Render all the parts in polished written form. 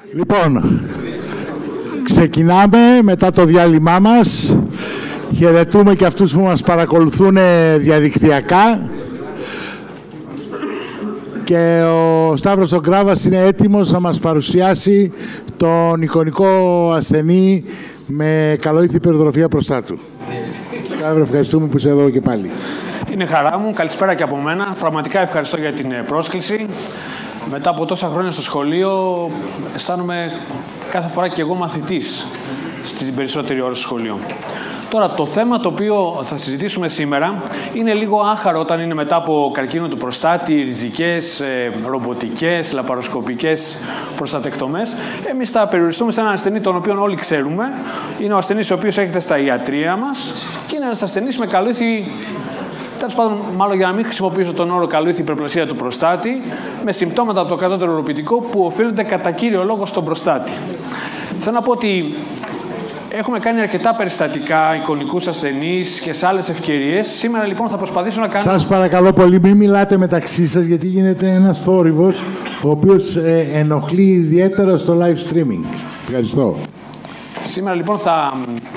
Λοιπόν, ξεκινάμε μετά το διάλειμμά μας. Χαιρετούμε και αυτούς που μας παρακολουθούν διαδικτυακά. Και ο Σταύρος ο Γκράβας είναι έτοιμος να μας παρουσιάσει τον εικονικό ασθενή με καλοήθη υπερτροφία προστάτου. Σταύρο, ευχαριστούμε που είσαι εδώ και πάλι. Είναι χαρά μου. Καλησπέρα και από μένα. Πραγματικά ευχαριστώ για την πρόσκληση. Μετά από τόσα χρόνια στο σχολείο, αισθάνομαι κάθε φορά και εγώ μαθητής στην περισσότερη ώρα στο σχολείο. Τώρα, το θέμα το οποίο θα συζητήσουμε σήμερα είναι λίγο άχαρο όταν είναι μετά από καρκίνο του προστάτη, ριζικές, ρομποτικές, λαπαροσκοπικές προστατεκτομές. Εμείς θα περιοριστούμε σε έναν ασθενή τον οποίο όλοι ξέρουμε. Είναι ο ασθενής ο οποίος έρχεται στα ιατρεία μας και είναι ένας ασθενής με καλοήθη. Τέλος πάντων, μάλλον για να μην χρησιμοποιήσω τον όρο καλοήθη υπερπλασία του προστάτη, με συμπτώματα από το κατώτερο οροπιτικό που οφείλονται κατά κύριο λόγο στον προστάτη. Θέλω να πω ότι έχουμε κάνει αρκετά περιστατικά, εικονικούς ασθενείς και σε άλλες ευκαιρίες. Σήμερα λοιπόν θα προσπαθήσω να κάνω. Σας παρακαλώ πολύ, μην μιλάτε μεταξύ σας, γιατί γίνεται ένας θόρυβος ο οποίος ενοχλεί ιδιαίτερα στο live streaming. Ευχαριστώ. Σήμερα λοιπόν θα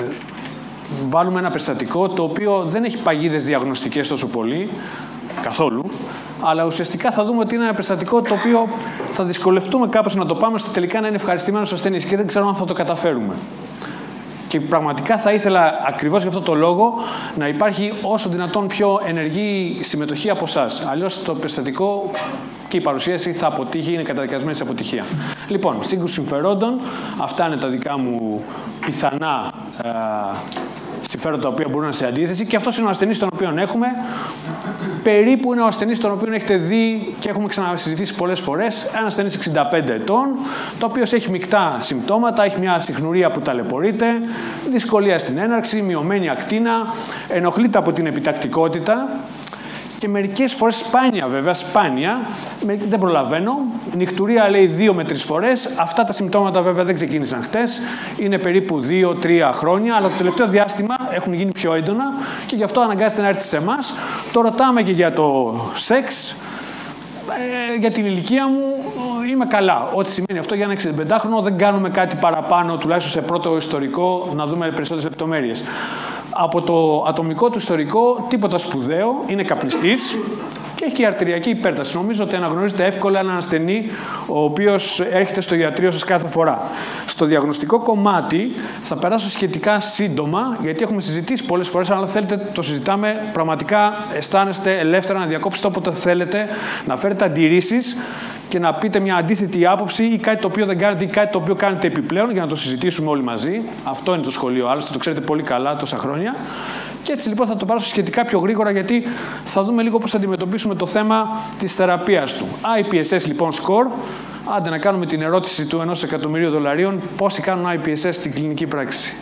βάλουμε ένα περιστατικό το οποίο δεν έχει παγίδες διαγνωστικές τόσο πολύ, καθόλου, αλλά ουσιαστικά θα δούμε ότι είναι ένα περιστατικό το οποίο θα δυσκολευτούμε κάπως να το πάμε ώστε τελικά να είναι ευχαριστημένος ο ασθενής και δεν ξέρω αν θα το καταφέρουμε. Και πραγματικά θα ήθελα ακριβώς γι' αυτό το λόγο να υπάρχει όσο δυνατόν πιο ενεργή συμμετοχή από εσάς. Αλλιώς το περιστατικό και η παρουσίαση θα αποτύχει, είναι καταδικασμένη σε αποτυχία. Λοιπόν, σύγκρουση συμφερόντων, αυτά είναι τα δικά μου πιθανά συμφέροντα τα οποία μπορούν να σε αντίθεση και αυτός είναι ο ασθενής τον οποίο έχουμε. Περίπου είναι ο ασθενής τον οποίο έχετε δει και έχουμε ξανασυζητήσει πολλές φορές. Ένας ασθενής 65 ετών, το οποίο έχει μεικτά συμπτώματα, έχει μια συχνουρία που ταλαιπωρείται, δυσκολία στην έναρξη, μειωμένη ακτίνα, ενοχλείται από την επιτακτικότητα. Και μερικές φορές, σπάνια βέβαια, σπάνια, δεν προλαβαίνω. Νυχτουρία λέει 2 με 3 φορές. Αυτά τα συμπτώματα βέβαια δεν ξεκίνησαν χτες. Είναι περίπου 2-3 χρόνια, αλλά το τελευταίο διάστημα έχουν γίνει πιο έντονα και γι' αυτό αναγκάζεται να έρθει σε εμάς. Το ρωτάμε και για το σεξ. Για την ηλικία μου είμαι καλά. Ό,τι σημαίνει αυτό για ένα 65χρονο δεν κάνουμε κάτι παραπάνω, τουλάχιστον σε πρώτο ιστορικό, να δούμε περισσότερες λεπτομέρειες. Από το ατομικό του ιστορικό, τίποτα σπουδαίο, είναι καπνιστής και έχει και αρτηριακή υπέρταση. Νομίζω ότι αναγνωρίζετε εύκολα έναν ασθενή ο οποίος έρχεται στο ιατρείο σας κάθε φορά. Στο διαγνωστικό κομμάτι θα περάσω σχετικά σύντομα, γιατί έχουμε συζητήσει πολλές φορές, αλλά αν θέλετε το συζητάμε, πραγματικά αισθάνεστε ελεύθερα να διακόψετε όποτε θέλετε, να φέρετε αντιρρήσεις και να πείτε μια αντίθετη άποψη ή κάτι το οποίο δεν κάνετε ή κάτι το οποίο κάνετε επιπλέον για να το συζητήσουμε όλοι μαζί. Αυτό είναι το σχολείο, άλλωστε το ξέρετε πολύ καλά τόσα χρόνια. Και έτσι λοιπόν θα το πάρω σχετικά πιο γρήγορα, γιατί θα δούμε λίγο πώς θα αντιμετωπίσουμε το θέμα της θεραπείας του. IPSS λοιπόν score. Άντε να κάνουμε την ερώτηση του $1 εκατομμυρίου. Πόσοι κάνουν IPSS στην κλινική πράξη?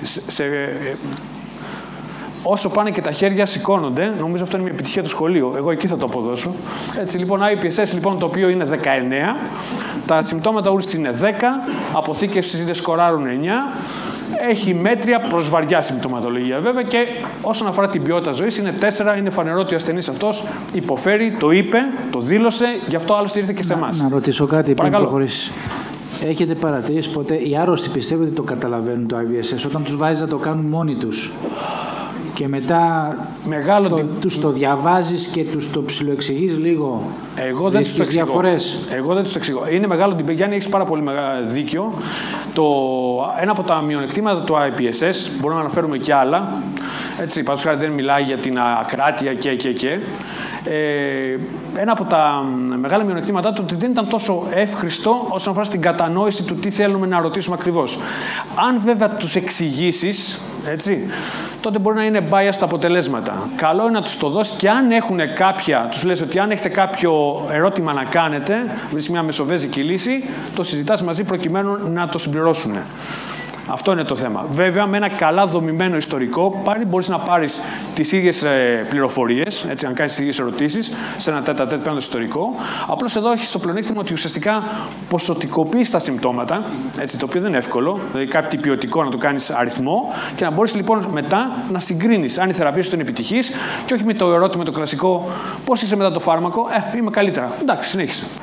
Όσο πάνε και τα χέρια σηκώνονται, νομίζω αυτό είναι μια επιτυχία του σχολείου. Εγώ εκεί θα το αποδώσω. Έτσι λοιπόν, IPSS λοιπόν, το οποίο είναι 19, τα συμπτώματα ούρσης είναι 10, αποθήκευσης είναι σκοράρουν 9, έχει μέτρια προς βαριά συμπτωματολογία βέβαια και όσον αφορά την ποιότητα ζωής είναι 4, είναι φανερό ότι ο ασθενής αυτός υποφέρει, το είπε, το δήλωσε, γι' αυτό άλλωστε ήρθε και σε εμάς. Να ρωτήσω κάτι πριν προχωρήσεις. Έχετε παρατηρήσει ποτέ, οι άρρωστοι πιστεύετε ότι το καταλαβαίνουν το IPSS όταν τους βάζεις να το κάνουν μόνοι τους? Και μετά τους το διαβάζεις και τους το ψιλοεξηγείς λίγο. Εγώ δεν τους το εξηγώ. Διαφορές. Εγώ δεν τους το εξηγώ. Είναι μεγάλο την Γιάννη, έχεις πάρα πολύ δίκιο. Ένα από τα μειονεκτήματα του IPSS, μπορούμε να αναφέρουμε και άλλα. Έτσι, παραδείγματος χάρη δεν μιλάει για την ακράτεια και. Ένα από τα μεγάλα μειονεκτήματά του ότι δεν ήταν τόσο εύχριστο όσον αφορά στην κατανόηση του τι θέλουμε να ρωτήσουμε ακριβώς. Αν βέβαια τους εξηγήσεις, έτσι, τότε μπορεί να είναι biased τα αποτελέσματα. Καλό είναι να τους το δώσεις και αν έχουν κάποια, τους λες ότι αν έχετε κάποιο ερώτημα να κάνετε, βρίσκεις μια μεσοβέζικη λύση, το συζητάς μαζί προκειμένου να το συμπληρώσουν. Αυτό είναι το θέμα. Βέβαια, με ένα καλά δομημένο ιστορικό, πάλι μπορείς να πάρεις τις ίδιες πληροφορίες, έτσι, αν κάνεις τις ίδιες ερωτήσεις, σε ένα τέτα-τέτ πέραν το ιστορικό. Απλώς εδώ έχεις το πλεονέκτημα ότι ουσιαστικά ποσοτικοποιείς τα συμπτώματα, έτσι, το οποίο δεν είναι εύκολο, δηλαδή κάτι ποιοτικό να το κάνεις αριθμό και να μπορείς λοιπόν μετά να συγκρίνεις αν η θεραπεία σου είναι επιτυχής και όχι με το ερώτημα το κλασικό πώς είσαι μετά το φάρμακο, είμαι καλύτερα. Εντάξει, συνέχισε.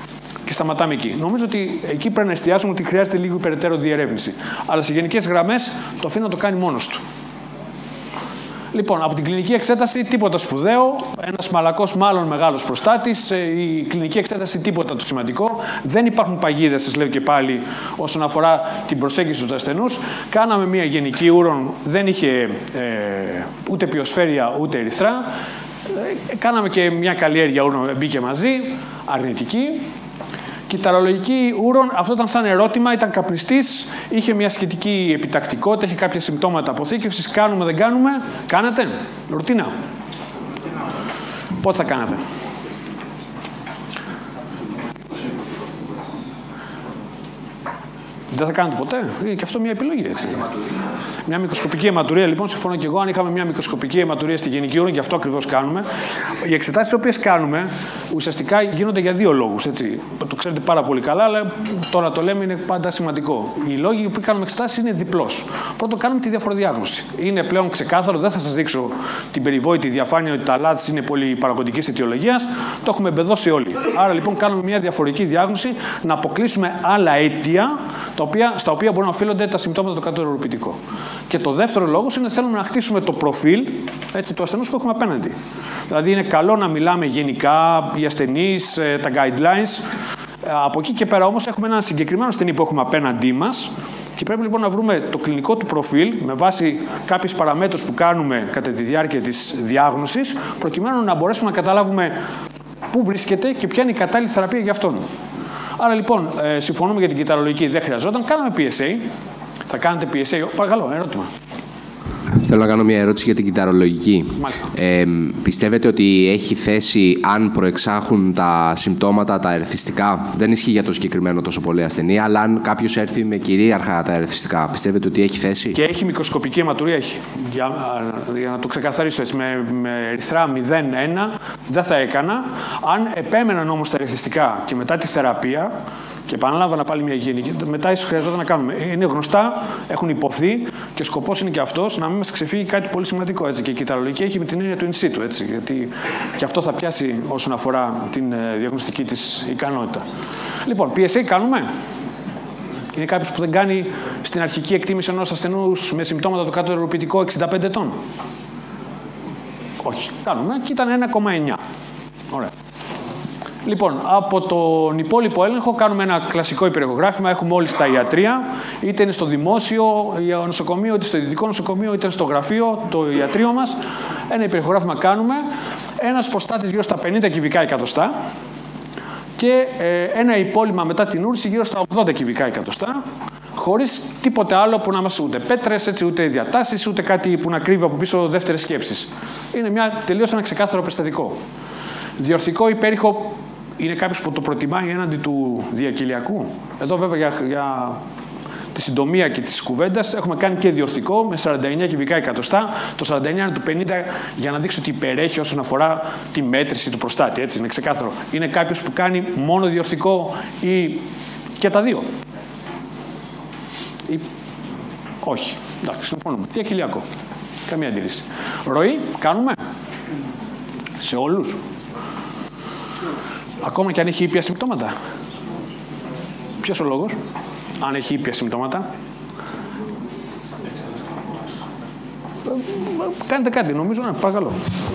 και σταματάμε εκεί. Νομίζω ότι εκεί πρέπει να εστιάσουμε ότι χρειάζεται λίγο περαιτέρω διερεύνηση. Αλλά σε γενικές γραμμές το αφήνω να το κάνει μόνος του. Λοιπόν, από την κλινική εξέταση τίποτα σπουδαίο. Ένας μαλακός, μάλλον μεγάλος προστάτης. Η κλινική εξέταση τίποτα το σημαντικό. Δεν υπάρχουν παγίδες, σας λέω και πάλι, όσον αφορά την προσέγγιση του ασθενούς. Κάναμε μια γενική ούρον, δεν είχε ούτε πιοσφαίρεια ούτε ερυθρά. Κάναμε και μια καλλιέργεια ούρον, μπήκε μαζί, αρνητική. Κυταρολογική ούρον, αυτό ήταν σαν ερώτημα, ήταν καπνιστής, είχε μια σχετική επιτακτικότητα, είχε κάποια συμπτώματα αποθήκευσης. Κάνουμε, δεν κάνουμε. Κάνετε. Ρουτίνα. Πότε θα κάνετε? Δεν θα κάνετε ποτέ. Είναι και αυτό μια επιλογή, έτσι. Μια μικροσκοπική αιματουρία, λοιπόν, συμφωνώ και εγώ. Αν είχαμε μια μικροσκοπική αιματουρία στη γενική ούρον, γι' αυτό ακριβώς κάνουμε. Οι εξετάσεις τις οποίες κάνουμε ουσιαστικά γίνονται για δύο λόγους. Έτσι. Το ξέρετε πάρα πολύ καλά, αλλά τώρα το λέμε είναι πάντα σημαντικό. Οι λόγοι που κάνουμε εξετάσεις είναι διπλός. Πρώτον, κάνουμε τη διαφοροδιάγνωση. Είναι πλέον ξεκάθαρο, δεν θα σας δείξω την περιβόητη διαφάνεια ότι τα LATS είναι πολυπαραγωγικής αιτιολογίας. Το έχουμε εμπεδώσει όλοι. Άρα λοιπόν κάνουμε μια διαφορετική διάγνωση να αποκλείσουμε άλλα αίτια στα οποία μπορούν να οφείλονται τα συμπτώματα του κατωτεροποιητικού. Και το δεύτερο λόγος είναι θέλουμε να χτίσουμε το προφίλ, έτσι, του ασθενούς που έχουμε απέναντι. Δηλαδή είναι καλό να μιλάμε γενικά, οι ασθενείς, τα guidelines. Από εκεί και πέρα όμως έχουμε έναν συγκεκριμένο ασθενή που έχουμε απέναντί μας και πρέπει λοιπόν να βρούμε το κλινικό του προφίλ με βάση κάποιες παραμέτρους που κάνουμε κατά τη διάρκεια της διάγνωσης, προκειμένου να μπορέσουμε να καταλάβουμε πού βρίσκεται και ποια είναι η κατάλληλη θεραπεία για αυτόν. Άρα λοιπόν, συμφωνούμε για την κυταρολογική, δεν χρειαζόταν. Κάναμε PSA. Θα κάνετε PSA. Παρακαλώ, ερώτημα. Θέλω να κάνω μια ερώτηση για την κυταρολογική. Πιστεύετε ότι έχει θέση αν προεξάχουν τα συμπτώματα, τα ερεθιστικά? Δεν ισχύει για το συγκεκριμένο τόσο πολύ ασθενή, αλλά αν κάποιος έρθει με κυρίαρχα τα ερεθιστικά, πιστεύετε ότι έχει θέση? Και έχει μικροσκοπική αιματουρία, έχει. Για να το ξεκαθαρίσω έτσι, με ερυθρά 0-1 δεν θα έκανα. Αν επέμεναν όμως τα ερεθιστικά και μετά τη θεραπεία, και επαναλάβανα πάλι μια γενική, μετά ίσως χρειαζόταν να κάνουμε. Είναι γνωστά, έχουν υποθεί και ο σκοπός είναι και αυτός να μην μας ξεφύγει κάτι πολύ σημαντικό. Έτσι. Και η κυταρολογική έχει με την έννοια του in situ, έτσι, γιατί και αυτό θα πιάσει όσον αφορά την διαγνωστική της ικανότητα. Λοιπόν, PSA κάνουμε. Είναι κάποιος που δεν κάνει στην αρχική εκτίμηση ενός ασθενούς με συμπτώματα του κατωτεροποιητικού 65 ετών? Όχι. Κάνουμε και ήταν 1,9. Ωραία. Λοιπόν, από τον υπόλοιπο έλεγχο κάνουμε ένα κλασικό υπερηχογράφημα. Έχουμε όλοι στα ιατρεία, είτε είναι στο δημόσιο νοσοκομείο, είτε στο ιδιωτικό νοσοκομείο, είτε στο γραφείο, το ιατρείο μας. Ένα υπερηχογράφημα κάνουμε. Ένας προστάτης γύρω στα 50 κυβικά εκατοστά και ένα υπόλοιμα μετά την ούρηση γύρω στα 80 κυβικά εκατοστά, χωρίς τίποτε άλλο που να μας ούτε πέτρες, έτσι, ούτε διατάσεις, ούτε κάτι που να κρύβει από πίσω δεύτερες σκέψεις. Είναι τελείως ένα ξεκάθαρο περιστατικό. Διορθικό υπέρηχο είναι κάποιος που το προτιμάει έναντι του διακυλιακού. Εδώ βέβαια για τη συντομία και της κουβέντας έχουμε κάνει και διορθικό με 49 κυβικά εκατοστά. Το 49 είναι του 50 για να δείξει ότι υπερέχει όσον αφορά τη μέτρηση του προστάτη. Έτσι είναι ξεκάθαρο. Είναι κάποιος που κάνει μόνο διορθικό ή και τα δύο? Ή... Όχι. Εντάξει, συμφωνούμε. Διακυλιακό. Καμία αντίρρηση. Ροή, κάνουμε. Σε όλους. Ακόμα και αν έχει ήπια συμπτώματα. Ποιος ο λόγος? Αν έχει ήπια συμπτώματα. Κάνετε κάτι, νομίζω. Παρακαλώ.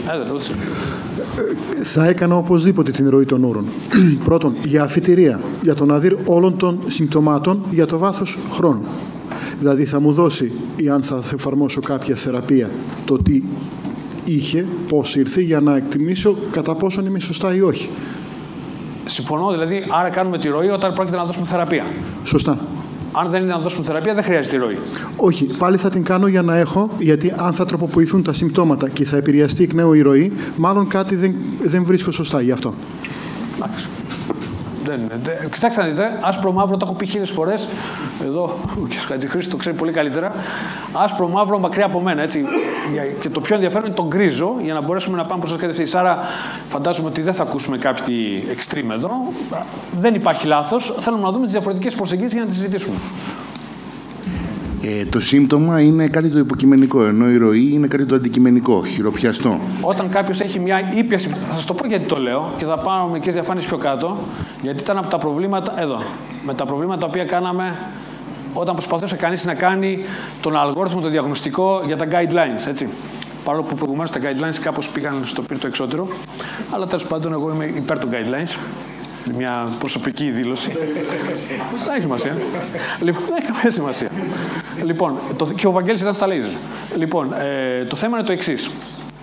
Θα έκανα οπωσδήποτε την ροή των ούρων. Πρώτον, για αφιτηρία. Για το να δει όλων των συμπτωμάτων για το βάθος χρόνου. Δηλαδή θα μου δώσει, ή αν θα εφαρμόσω κάποια θεραπεία, το τι είχε, πώς ήρθε, για να εκτιμήσω κατά πόσον είμαι σωστά ή όχι. Συμφωνώ, δηλαδή, άρα κάνουμε τη ροή όταν πρόκειται να δώσουμε θεραπεία. Σωστά. Αν δεν είναι να δώσουμε θεραπεία, δεν χρειάζεται ροή. Όχι, πάλι θα την κάνω για να έχω, γιατί αν θα τροποποιηθούν τα συμπτώματα και θα επηρεαστεί εκ νέου η ροή, μάλλον κάτι δεν βρίσκω σωστά γι' αυτό. Εντάξει. Κοιτάξτε να δείτε, άσπρο μαύρο το έχω πει 1000 φορές. Εδώ ο κ. Χατζηχρήστος το ξέρει πολύ καλύτερα. Άσπρο μαύρο μακριά από μένα. Έτσι. Και το πιο ενδιαφέρον είναι το γκρίζο, για να μπορέσουμε να πάμε προς τις κατευθύνσεις. Άρα φαντάζομαι ότι δεν θα ακούσουμε κάτι extreme εδώ. Δεν υπάρχει λάθος. Θέλουμε να δούμε τις διαφορετικές προσεγγίσεις για να τις συζητήσουμε. Το σύμπτωμα είναι κάτι το υποκειμενικό, ενώ η ροή είναι κάτι το αντικειμενικό, χειροπιαστό. Όταν κάποιος έχει μια ήπια συμπτώματα, θα σας το πω γιατί το λέω και θα πάω μερικές διαφάνειες πιο κάτω, γιατί ήταν από τα προβλήματα, εδώ, με τα προβλήματα τα οποία κάναμε όταν προσπαθούσε κανείς να κάνει τον αλγόριθμο, το διαγνωστικό για τα guidelines, έτσι. Παρόλο που προηγουμένως τα guidelines κάπως πήγαν στο πύρτο εξώτερο, αλλά τέλος πάντων εγώ είμαι υπέρ των guidelines. Μια προσωπική δήλωση. Δεν έχει σημασία. Λοιπόν, δεν έχει καμία σημασία. Λοιπόν, και ο Βαγγέλης ήταν στα λέιζερ. Λοιπόν, το θέμα είναι το εξής.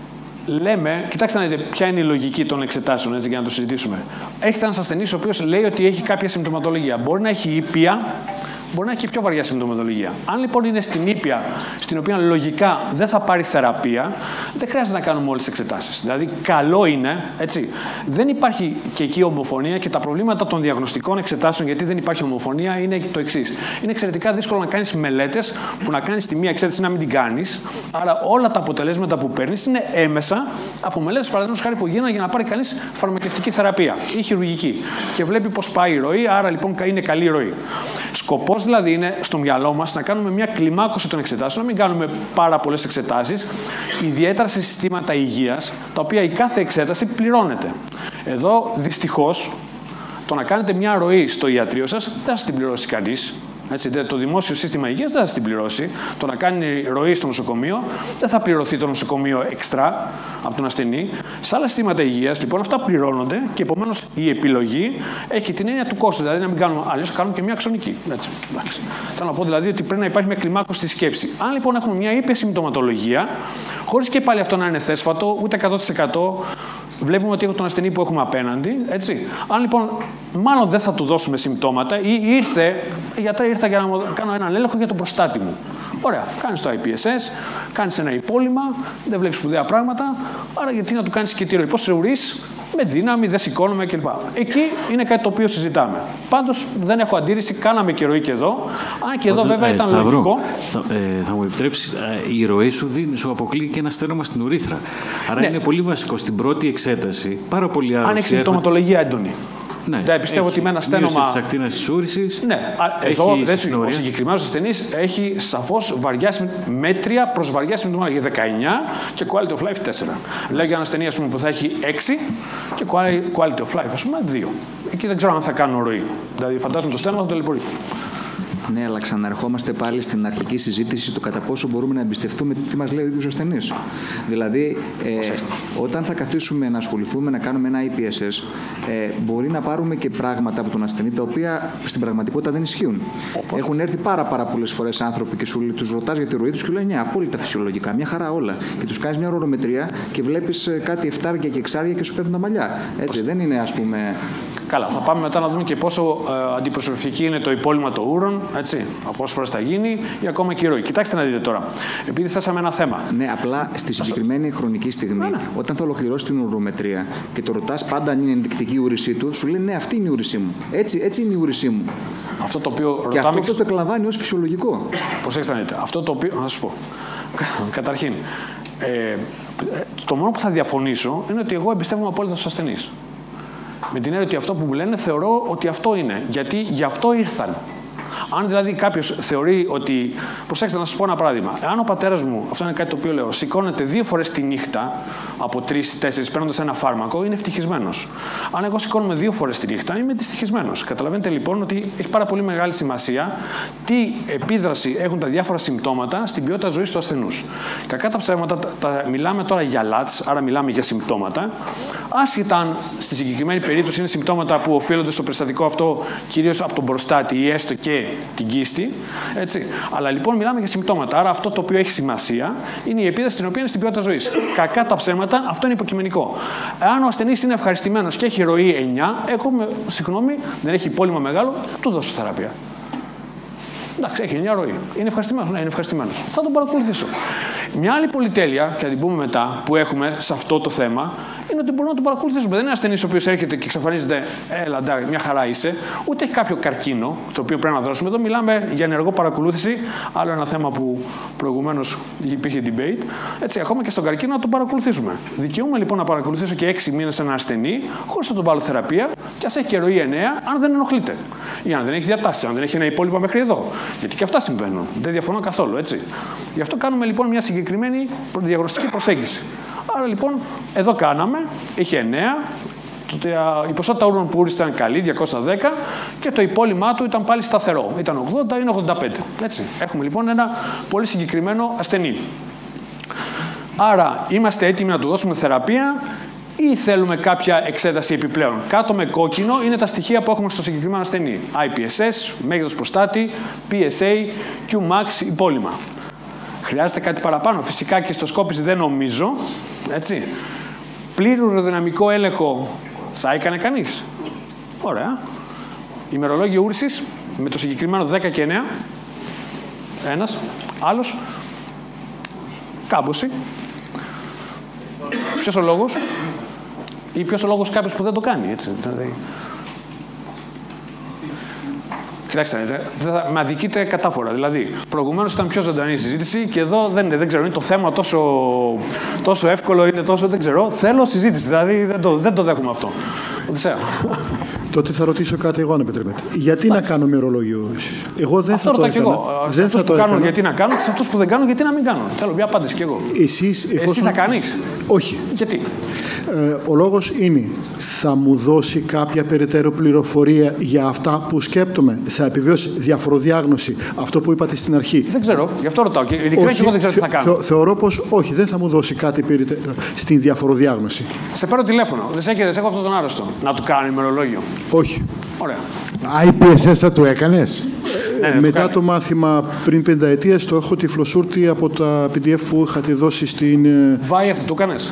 Λέμε, κοιτάξτε να δείτε ποια είναι η λογική των εξετάσεων, έτσι, για να το συζητήσουμε. Έχετε ένας ασθενής ο οποίος λέει ότι έχει κάποια συμπτωματολογία. Μπορεί να έχει ήπια, μπορεί να έχει και πιο βαριά συμπτωματολογία. Αν λοιπόν είναι στην ήπια, στην οποία λογικά δεν θα πάρει θεραπεία, δεν χρειάζεται να κάνουμε όλες τις εξετάσεις. Δηλαδή, καλό είναι, έτσι. Δεν υπάρχει και εκεί ομοφωνία και τα προβλήματα των διαγνωστικών εξετάσεων, γιατί δεν υπάρχει ομοφωνία, είναι το εξής. Είναι εξαιρετικά δύσκολο να κάνεις μελέτες που να κάνεις τη μία εξέταση να μην την κάνεις. Άρα, όλα τα αποτελέσματα που παίρνεις είναι έμεσα από μελέτες παραδείγματος χάρη που γίνανε για να πάρει κανείς φαρμακευτική θεραπεία ή χειρουργική. Και βλέπει πώς πάει η ροή, άρα λοιπόν είναι καλή η ροή. Σκοπός δηλαδή είναι στο μυαλό μας να κάνουμε μια κλιμάκωση των εξετάσεων, να μην κάνουμε πάρα πολλές εξετάσεις, ιδιαίτερα σε συστήματα υγείας, τα οποία η κάθε εξέταση πληρώνεται. Εδώ δυστυχώς το να κάνετε μια ροή στο ιατρείο σας δεν θα σας την πληρώσει κανείς. Έτσι, το δημόσιο σύστημα υγείας δεν θα σας την πληρώσει. Το να κάνει ροή στο νοσοκομείο δεν θα πληρωθεί το νοσοκομείο εξτρά από τον ασθενή. Σε άλλα συστήματα υγείας, λοιπόν, αυτά πληρώνονται και επομένως η επιλογή έχει την έννοια του κόστου. Δηλαδή, να μην κάνουμε, αλλιώς κάνουμε και μια αξονική. Έτσι, θέλω να πω δηλαδή ότι πρέπει να υπάρχει μια κλιμάκωση στη σκέψη. Αν λοιπόν έχουμε μια ήπια συμπτωματολογία, χωρίς και πάλι αυτό να είναι θέσφατο, ούτε 100%. Βλέπουμε ότι έχω τον ασθενή που έχουμε απέναντι. Έτσι. Αν λοιπόν μάλλον δεν θα του δώσουμε συμπτώματα ή ήρθα για να κάνω έναν έλεγχο για τον προστάτη μου. Ωραία, κάνεις το IPSS, κάνεις ένα υπόλοιμα, δεν βλέπεις σπουδαία πράγματα, άρα γιατί να του κάνεις και τη ροή. Πώς θεωρείς, με δύναμη, δεν σηκώνομαι κλπ. Εκεί είναι κάτι το οποίο συζητάμε. Πάντως δεν έχω αντίρρηση, κάναμε και ροή και εδώ. Αν και εδώ βέβαια ήταν λογικό. Θα μου επιτρέψεις, η ροή σου αποκλείει και ένα στένομα στην ουρήθρα. Άρα είναι πολύ βασικό στην πρώτη εξέταση. Πάρα πολύ άρρωστοι. Αν έχει συμπτωματολογία έντονη. Ναι, δεν πιστεύω ότι με ένα στένομα. Της ακτίνας της ούρησης. Ναι, εδώ ο συγκεκριμένος ασθενής έχει σαφώς μέτρια προς βαριά συμπτωματολογία 19 και quality of life 4. Λέω για ένα ασθενή που θα έχει 6 και quality of life 2. Εκεί δεν ξέρω αν θα κάνω ροή. Δηλαδή φαντάζομαι το στένομα θα το ταλαιπωρεί. Ναι, αλλά ξαναρχόμαστε πάλι στην αρχική συζήτηση του κατά πόσο μπορούμε να εμπιστευτούμε τι μας λέει ο ίδιος ο ασθενής. Δηλαδή, όταν θα καθίσουμε να ασχοληθούμε, να κάνουμε ένα IPSS, μπορεί να πάρουμε και πράγματα από τον ασθενή τα οποία στην πραγματικότητα δεν ισχύουν. Έχουν έρθει πάρα πολλές φορές άνθρωποι και τους ρωτάς για τη ροή τους και λένε ναι, απόλυτα φυσιολογικά, μια χαρά όλα. Και τους κάνεις μια ορομετρία και βλέπεις κάτι 7 και 6 και σου πέφτουν τα μαλλιά. Έτσι, δεν είναι ας πούμε. Καλά, θα πάμε μετά να δούμε και πόσο αντιπροσωπευτική είναι το υπόλοιμα των ούρων, έτσι, από πόσες φορές θα γίνει ή ακόμα και η ροή. Κοιτάξτε να δείτε τώρα. Επειδή θέσαμε ένα θέμα. Ναι, απλά στη συγκεκριμένη χρονική στιγμή, όταν θα ολοκληρώσει την ουρομετρία και το ρωτάς πάντα αν είναι ενδεικτική η ούρησή του, σου λέει ναι, αυτή είναι η ούρησή μου. Έτσι είναι η ούρησή μου. Αυτό το οποίο ρωτάμε. Και αυτό το εκλαμβάνει ως φυσιολογικό. Προσέξτε να δείτε. Αυτό το οποίο. Να σας πω. Καταρχήν, το μόνο που θα διαφωνήσω είναι ότι εγώ εμπιστεύομαι απόλυτα στους ασθενείς. Με την έννοια ότι αυτό που μου λένε θεωρώ ότι αυτό είναι. Γιατί γι' αυτό ήρθαν. Αν δηλαδή κάποιος θεωρεί ότι. Προσέξτε να σας πω ένα παράδειγμα. Αν ο πατέρας μου, αυτό είναι κάτι το οποίο λέω, σηκώνεται 2 φορές τη νύχτα από 3-4 παίρνοντας ένα φάρμακο, είναι ευτυχισμένος. Αν εγώ σηκώνομαι 2 φορές τη νύχτα, είμαι δυστυχισμένος. Καταλαβαίνετε λοιπόν ότι έχει πάρα πολύ μεγάλη σημασία τι επίδραση έχουν τα διάφορα συμπτώματα στην ποιότητα ζωής του ασθενούς. Κακά τα ψέματα, μιλάμε τώρα για LATS, άρα μιλάμε για συμπτώματα. Άσχετα αν στη συγκεκριμένη περίπτωση είναι συμπτώματα που οφείλονται στο περιστατικό αυτό κυρίως από τον προστάτη ή έστω και την κίστη. Έτσι. Αλλά λοιπόν μιλάμε για συμπτώματα. Άρα αυτό το οποίο έχει σημασία είναι η επίδραση την οποία είναι στην ποιότητα ζωής. Κακά τα ψέματα, αυτό είναι υποκειμενικό. Αν ο ασθενής είναι ευχαριστημένος και έχει ροή 9, συγγνώμη, δεν έχει υπόλοιμα μεγάλο, του δώσω θεραπεία. Εντάξει, έχει 9 ροή. Είναι ευχαριστημένος. Ναι, είναι ευχαριστημένος. Θα τον παρακολουθήσω. Μια άλλη πολυτέλεια, και θα την πούμε μετά, που έχουμε σε αυτό το θέμα, είναι ότι μπορούμε να τον παρακολουθήσουμε. Δεν είναι ένα ασθενής ο οποίος έρχεται και εξαφανίζεται, έλα, μια χαρά είσαι, ούτε έχει κάποιο καρκίνο, το οποίο πρέπει να δώσουμε. Εδώ μιλάμε για ενεργό παρακολούθηση, άλλο ένα θέμα που προηγουμένως υπήρχε debate. Έτσι, ακόμα και στον καρκίνο να τον παρακολουθήσουμε. Δικαιούμαι λοιπόν να παρακολουθήσω και 6 μήνες έναν ασθενή, χωρίς να τον βάλω θεραπεία, Και ας έχει και ροή 9, αν δεν ενοχλείται. Ή αν δεν έχει διατάσεις, αν δεν έχει ένα υπόλοιπα μέχρι εδώ. Γιατί και αυτά συμβαίνουν. Δεν διαφωνώ καθόλου, έτσι. Γι' αυτό κάνουμε λοιπόν μια συγκεκριμένη διαγνωστική προσέγγιση. Άρα λοιπόν, εδώ κάναμε, είχε 9. Η ποσότητα ούρων που ούρισε ήταν καλή, 210, και το υπόλοιμά του ήταν πάλι σταθερό. Ήταν 80, είναι 85. Έτσι. Έχουμε λοιπόν ένα πολύ συγκεκριμένο ασθενή. Άρα, είμαστε έτοιμοι να του δώσουμε θεραπεία ή θέλουμε κάποια εξέταση επιπλέον. Κάτω με κόκκινο είναι τα στοιχεία που έχουμε στο συγκεκριμένο ασθενή. IPSS, μέγεθος προστάτη, PSA, Qmax, υπόλοιμα. Χρειάζεται κάτι παραπάνω. Φυσικά και στο σκόπιση δεν νομίζω. Έτσι. Πλήρη ουροδυναμικό έλεγχο θα έκανε κανείς. Ωραία. Ημερολόγιο ούρησης με το συγκεκριμένο 10 και 9. Ένας. Άλλος. Κάμποση. Ποιος ο λόγος? Ή ποιος ο λόγος κάποιος που δεν το κάνει, έτσι. Δηλαδή... Κοιτάξτε, με αδικείτε κατάφορα. Δηλαδή, προηγουμένως ήταν πιο ζωντανή η συζήτηση και εδώ δεν ξέρω, είναι το θέμα τόσο εύκολο, είναι τόσο, δεν ξέρω. Θέλω συζήτηση, δηλαδή δεν το δέχομαι αυτό. Οδυσσέα. Τότε θα ρωτήσω κάτι εγώ, αν επιτρέπετε. Γιατί να κάνω ημερολόγιο? Εγώ δεν αυτό θα το έκανα. Σε αυτούς που κάνουν γιατί να κάνουν, σε αυτούς που δεν κάνουν γιατί να μην κάνουν. Θέλω μια απάντηση κι εγώ. Εσύ θα κάνεις? Όχι. Γιατί? Ο λόγος είναι, θα μου δώσει κάποια περαιτέρω πληροφορία για αυτά που σκέπτομαι, θα επιβιώσει διαφοροδιάγνωση, αυτό που είπατε στην αρχή? Δεν ξέρω, γι' αυτό ρωτάω. Και ειλικρινά και εγώ δεν ξέρω τι θα κάνω. Θεωρώ πως όχι, δεν θα μου δώσει κάτι περαιτέρω στην διαφοροδιάγνωση. Σε παίρνω τηλέφωνο, δεν έχω αυτόν τον άρρωστο. Να του κάνω ημερολόγιο? Όχι. Ωραία. IPSS θα του έκανες? Μετά το μάθημα πριν 5 ετίας το έχω τυφλοσούρτη από τα PDF που είχατε δώσει στην... Βάια θα του έκανες?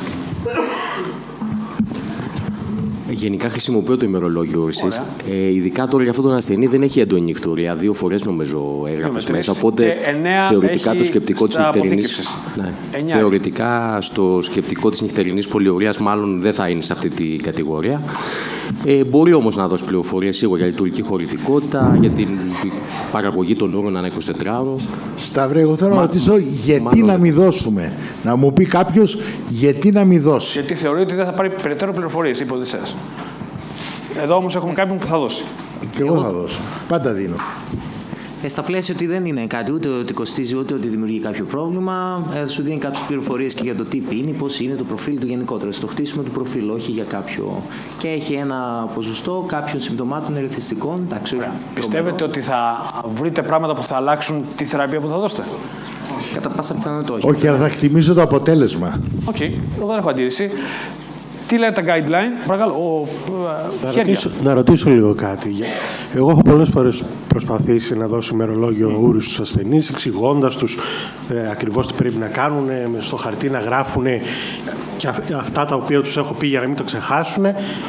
Γενικά χρησιμοποιώ το ημερολόγιο εσείς. Ειδικά τώρα για αυτόν τον ασθενή δεν έχει έντονη νυχτωρία. 2 φορές νομίζω έγραφες μέσα. Οπότε θεωρητικά το σκεπτικό της νυχτερινής. Ναι. Θεωρητικά στο σκεπτικό της νυχτερινής πολυωρίας μάλλον δεν θα είναι σε αυτή την κατηγορία. Μπορεί όμως να δώσει πληροφορίες σίγουρα για λειτουργική χωρητικότητα, για την παραγωγή των ούρων ανά 24ωρο. Σταύρε, εγώ θέλω να ρωτήσω γιατί να μην δώσουμε. Να μου πει κάποιος γιατί να μην δώσει. Γιατί θεωρεί ότι δεν θα πάρει περαιτέρω πληροφορίες, είπε ο Οδυσσέας. Εδώ όμως έχουμε κάποιον που θα δώσει. Και εγώ θα δώσω. Πάντα δίνω. Στα πλαίσια ότι δεν είναι κάτι ούτε ότι κοστίζει ούτε ότι δημιουργεί κάποιο πρόβλημα, σου δίνει κάποιες πληροφορίες και για το τι πίνει, πώς είναι το προφίλ του γενικότερα. Στο χτίσιμο του προφίλ, όχι για κάποιο. Και έχει ένα ποσοστό κάποιων συμπτωμάτων ερεθιστικών. Πιστεύετε ότι θα βρείτε πράγματα που θα αλλάξουν τη θεραπεία που θα δώσετε? Κατά πάσα πιθανότητα όχι. Όχι, αλλά θα εκτιμήσω το αποτέλεσμα. Οκ, εγώ δεν έχω αντίρρηση. Τι λέει τα guideline, παρακαλώ. Να ρωτήσω λίγο κάτι. Εγώ έχω πολλές φορές προσπαθήσει να δώσω ημερολόγιο ούρους στους ασθενείς, εξηγώντας τους ακριβώς τι πρέπει να κάνουν, στο χαρτί να γράφουν και αυτά τα οποία τους έχω πει για να μην το ξεχάσουν.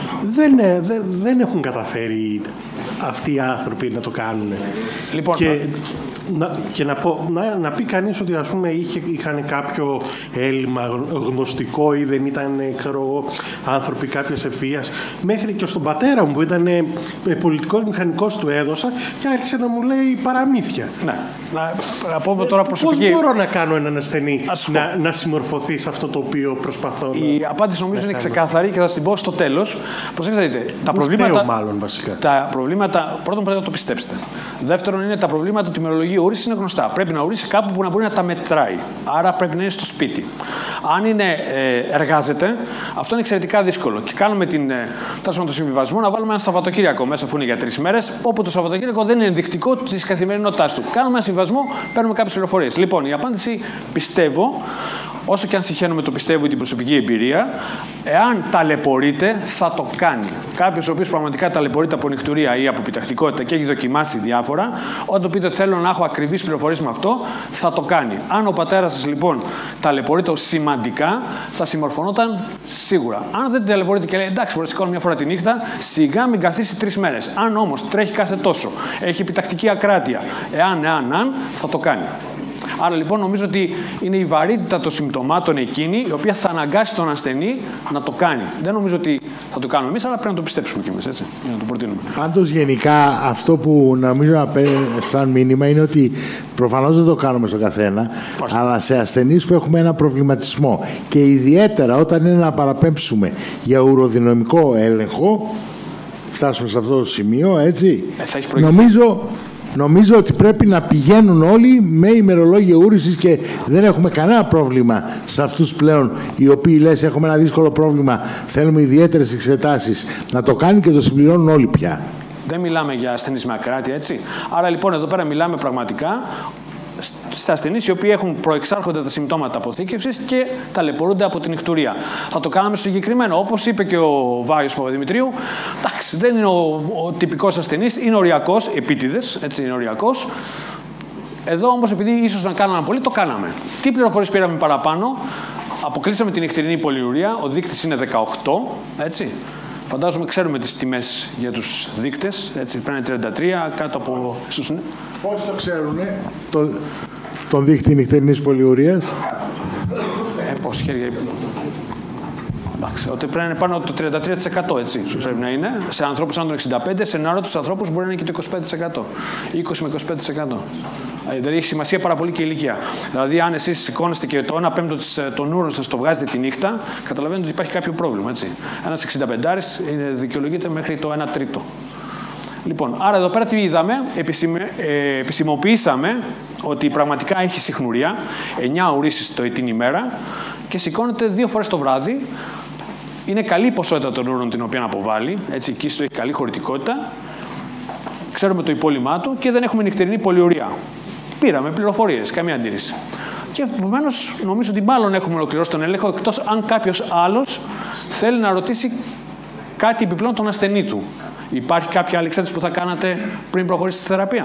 Δεν έχουν καταφέρει αυτοί οι άνθρωποι να το κάνουν. Λοιπόν, και να πει κανείς ότι ας πούμε είχαν κάποιο έλλειμμα γνωστικό ή δεν ήταν, ξέρω εγώ, άνθρωποι κάποιας ευφυΐας. Μέχρι και στον πατέρα μου που ήταν πολιτικός μηχανικός του έδωσα και άρχισε να μου λέει παραμύθια. Ναι. Να πω τώρα προσωπική. Πώς μπορώ να κάνω έναν ασθενή να συμμορφωθεί σε αυτό το οποίο προσπαθώ να... Η απάντηση νομίζω είναι ξεκάθαρη και θα την πω στο τέλος. Προσέξτε, δείτε. Τα προβλήματα. Μάλλον, βασικά. Τα προβλήματα, πρώτον πρέπει να το πιστέψετε. Δεύτερον, είναι τα προβλήματα του ημερολογίου ούρησης είναι γνωστά. Πρέπει να ορίσει κάπου που να μπορεί να τα μετράει. Άρα πρέπει να είναι στο σπίτι. Αν εργάζεται, αυτό είναι εξαιρετικά δύσκολο. Και κάνουμε το συμβιβασμό να βάλουμε ένα Σαββατοκύριακο μέσα, αφού είναι για 3 μέρες, όπου το Σαββατοκύριακο δεν είναι ενδεικτικό τη καθημερινότητάς του. Κάνουμε ένα συμβιβασμό, παίρνουμε κάποιες πληροφορίες. Λοιπόν, η απάντηση πιστεύω, όσο και αν συχαίνομαι το πιστεύω ή την προσωπική εμπειρία, εάν ταλαιπωρείται, θα το κάνει. Κάποιος ο οποίος πραγματικά ταλαιπωρείται από νυχτουρία ή από πιτακτικότητα και έχει δοκιμάσει διάφορα, όταν του πείτε ότι θέλω να έχω ακριβείς πληροφορίες με αυτό, θα το κάνει. Αν ο πατέρας σας λοιπόν ταλαιπωρείται σημαντικά, θα συμμορφωνόταν σίγουρα. Αν δεν ταλαιπωρείται και λέει εντάξει, μπορεί να σηκώνω μια φορά τη νύχτα, σιγά μην καθίσει 3 μέρες. Αν όμως τρέχει κάθε τόσο, έχει επιτακτική ακράτεια, εάν, θα το κάνει. Άρα λοιπόν νομίζω ότι είναι η βαρύτητα των συμπτωμάτων εκείνη η οποία θα αναγκάσει τον ασθενή να το κάνει. Δεν νομίζω ότι θα το κάνουμε εμείς, αλλά πρέπει να το πιστέψουμε κι εμείς, έτσι, για να το προτείνουμε. Πάντως γενικά αυτό που νομίζω να παίρνει σαν μήνυμα είναι ότι προφανώς δεν το κάνουμε στον καθένα, αλλά σε ασθενείς που έχουμε ένα προβληματισμό και ιδιαίτερα όταν είναι να παραπέμψουμε για ουροδυναμικό έλεγχο, φτάσουμε σε αυτό το σημείο, έτσι. Νομίζω ότι πρέπει να πηγαίνουν όλοι με ημερολόγια ούρησης και δεν έχουμε κανένα πρόβλημα σε αυτούς πλέον οι οποίοι λες έχουμε ένα δύσκολο πρόβλημα, θέλουμε ιδιαίτερες εξετάσεις, να το κάνει και το συμπληρώνουν όλοι πια. Δεν μιλάμε για ασθενείς με ακράτεια, έτσι. Άρα λοιπόν εδώ πέρα μιλάμε πραγματικά σε ασθενείς οι οποίοι προεξάρχονται τα συμπτώματα αποθήκευσης και ταλαιπωρούνται από την νυχτουρία. Θα το κάναμε συγκεκριμένο. Όπως είπε και ο Βάιος Παπαδημητρίου, εντάξει, δεν είναι ο τυπικός ασθενής, είναι οριακός, επίτηδες, έτσι είναι οριακός. Εδώ όμως, επειδή ίσως να κάναμε πολύ, το κάναμε. Τι πληροφορίες πήραμε παραπάνω? Αποκλείσαμε την νυχτερινή πολυουρία, ο δείκτης είναι 18, έτσι. Φαντάζομαι ξέρουμε τις τιμές για τους δείκτες, έτσι, πρέπει να είναι 33, κάτω από... Πώς το ξέρουνε τον δείκτη νυχτερινής πολυουρίας? Πώς, χέρια... Εντάξει, ότι πρέπει να είναι πάνω από το 33%, έτσι, πρέπει να είναι. Σε ανθρώπους άνω των 65, σε νεαρούς ανθρώπους μπορεί να είναι και το 25%. 20 με 25%. Δηλαδή έχει σημασία πάρα πολύ και η ηλικία. Δηλαδή, αν εσείς σηκώνεστε και το 1/5 των ούρων σας το βγάζετε τη νύχτα, καταλαβαίνετε ότι υπάρχει κάποιο πρόβλημα. Έτσι. Ένας 65άρης δικαιολογείται μέχρι το 1/3. Λοιπόν, άρα εδώ πέρα τι είδαμε? Επισημοποιήσαμε ότι πραγματικά έχει συχνουρία, 9 ουρίσεις την ημέρα και σηκώνεται 2 φορές το βράδυ. Είναι καλή ποσότητα των ούρων την οποία αποβάλλει, έτσι, εκεί στο έχει καλή χωρητικότητα. Ξέρουμε το υπόλοιμά του και δεν έχουμε νυχτερινή πολυουρία. Πήραμε πληροφορίες, καμία αντίρρηση. Και επομένως νομίζω ότι μάλλον έχουμε ολοκληρώσει τον έλεγχο, εκτός αν κάποιος άλλος θέλει να ρωτήσει κάτι επιπλέον τον ασθενή του. Υπάρχει κάποια άλλη εξέταση που θα κάνατε πριν προχωρήσετε στη θεραπεία?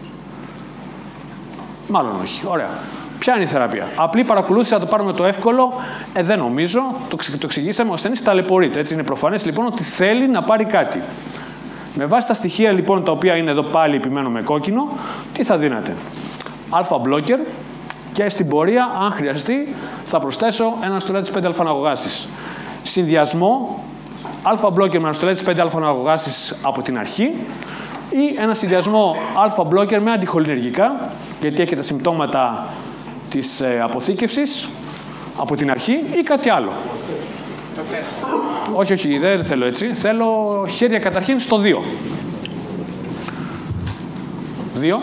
Μάλλον όχι. Ωραία. Ποια είναι η θεραπεία? Απλή παρακολούθηση, θα το πάρουμε το εύκολο. Δεν νομίζω. Το εξηγήσαμε. Ο ασθενής ταλαιπωρείται. Έτσι είναι προφανές λοιπόν ότι θέλει να πάρει κάτι. Με βάση τα στοιχεία λοιπόν τα οποία είναι εδώ πάλι επιμένω με κόκκινο, τι θα δίνατε? Αλφα-μπλόκερ και στην πορεία, αν χρειαστεί, θα προσθέσω ένα στολέτης 5 αλφα-αναγωγάσεις. Συνδυασμό αλφα-μπλόκερ με αναστολέτης 5 αλφα-αναγωγάσεις από την αρχή ή ένα συνδυασμό αλφα-μπλόκερ με αντιχολινεργικά, γιατί έχετε συμπτώματα της αποθήκευσης από την αρχή, ή κάτι άλλο. Όχι, δεν θέλω έτσι. Θέλω χέρια καταρχήν στο 2. 2.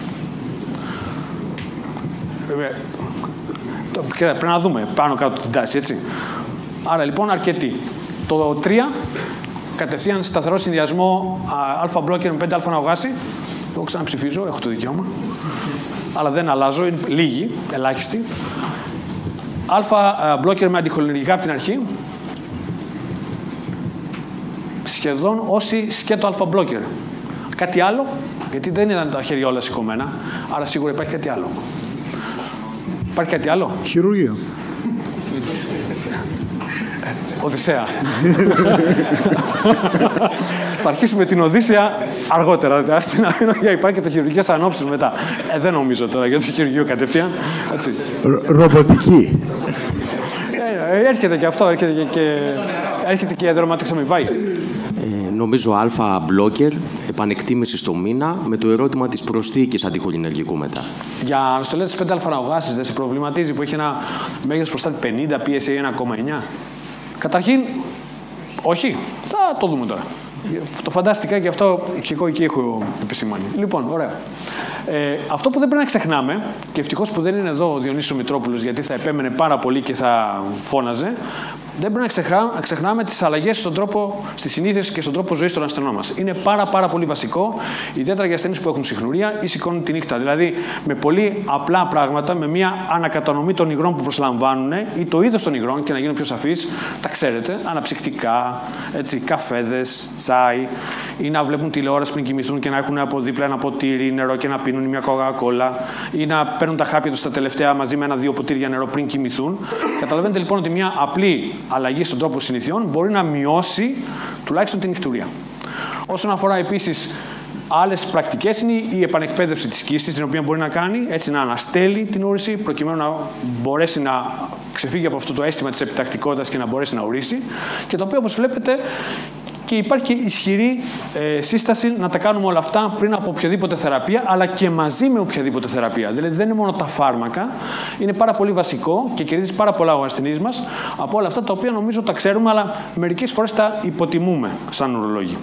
Πρέπει να δούμε πάνω κάτω την τάση, έτσι. Άρα λοιπόν αρκετή. Το 3, κατευθείαν σταθερό συνδυασμό αλφα-μπλόκερ με 5 αλφα-αναγωγάση. Το ξαναψηφίζω, έχω το δικαίωμα. Αλλά δεν αλλάζω, είναι λίγοι, ελάχιστοι. Αλφα-μπλόκερ με αντιχολινεργικά από την αρχή. Σχεδόν όσοι σκέτο αλφα-μπλόκερ. Κάτι άλλο, γιατί δεν ήταν τα χέρια όλα σηκωμένα, άρα σίγουρα υπάρχει κάτι άλλο. Υπάρχει κάτι άλλο? Χειρουργείο. Οδυσσέα. Θα αρχίσουμε την Οδύσσεια αργότερα. Υπάρχει και το χειρουργείο σαν όψιν μετά. Δεν νομίζω τώρα για το χειρουργείο κατευθείαν. Ρομποτική. Έρχεται και αυτό, έρχεται και η αδερματοκτομή. Βάει. Νομίζω αλφα-μπλόκερ, επανεκτίμηση στο μήνα, με το ερώτημα της προσθήκης αντιχολινεργικού μετά. Για αναστολέτες 5 αλφα-αναγωγάσεις δεν σε προβληματίζει που έχει ένα μέγεθος προστάτη 50, πίεση 1,9? Καταρχήν, όχι. Θα το δούμε τώρα. Το φαντάστηκα και αυτό και εγώ εκεί έχω επισημάνει. Λοιπόν, ωραία. Αυτό που δεν πρέπει να ξεχνάμε, και ευτυχώς που δεν είναι εδώ ο Διονύσης ο Μητρόπουλος, γιατί θα επέμενε πάρα πολύ και θα φώναζε, δεν πρέπει να ξεχνάμε τις αλλαγές στον τρόπο, στις συνήθειες και στον τρόπο ζωής των ασθενών μας. Είναι πάρα πολύ βασικό, ιδιαίτερα για ασθενείς που έχουν συχνουρία ή σηκώνουν τη νύχτα. Δηλαδή, με πολύ απλά πράγματα, με μια ανακατανομή των υγρών που προσλαμβάνουν ή το είδος των υγρών, και να γίνω πιο σαφής, τα ξέρετε, αναψυκτικά, έτσι, καφέδες, τσάι, ή να βλέπουν τηλεόραση πριν κοιμηθούν και να έχουν από δίπλα ένα ποτήρι νερό και να πίνουν μια κοκακόλα, ή να παίρνουν τα χάπια τους τα τελευταία μαζί με 1-2 ποτήρια νερό πριν κοιμηθούν. Καταλαβαίνετε λοιπόν ότι μια απλή αλλαγή στον τρόπο συνηθιών μπορεί να μειώσει τουλάχιστον την νυχτουρία. Όσον αφορά επίσης άλλες πρακτικές, είναι η επανεκπαίδευση της κοίστης, την οποία μπορεί να κάνει, έτσι να αναστέλει την ούρηση, προκειμένου να μπορέσει να ξεφύγει από αυτό το αίσθημα της επιτακτικότητας και να μπορέσει να ουρήσει. Και το οποίο, όπως βλέπετε, και υπάρχει και ισχυρή σύσταση να τα κάνουμε όλα αυτά πριν από οποιαδήποτε θεραπεία, αλλά και μαζί με οποιαδήποτε θεραπεία. Δηλαδή δεν είναι μόνο τα φάρμακα, είναι πάρα πολύ βασικό και κερδίζει πάρα πολλά ο ασθενής μας από όλα αυτά τα οποία νομίζω τα ξέρουμε, αλλά μερικές φορές τα υποτιμούμε σαν ουρολόγοι. Και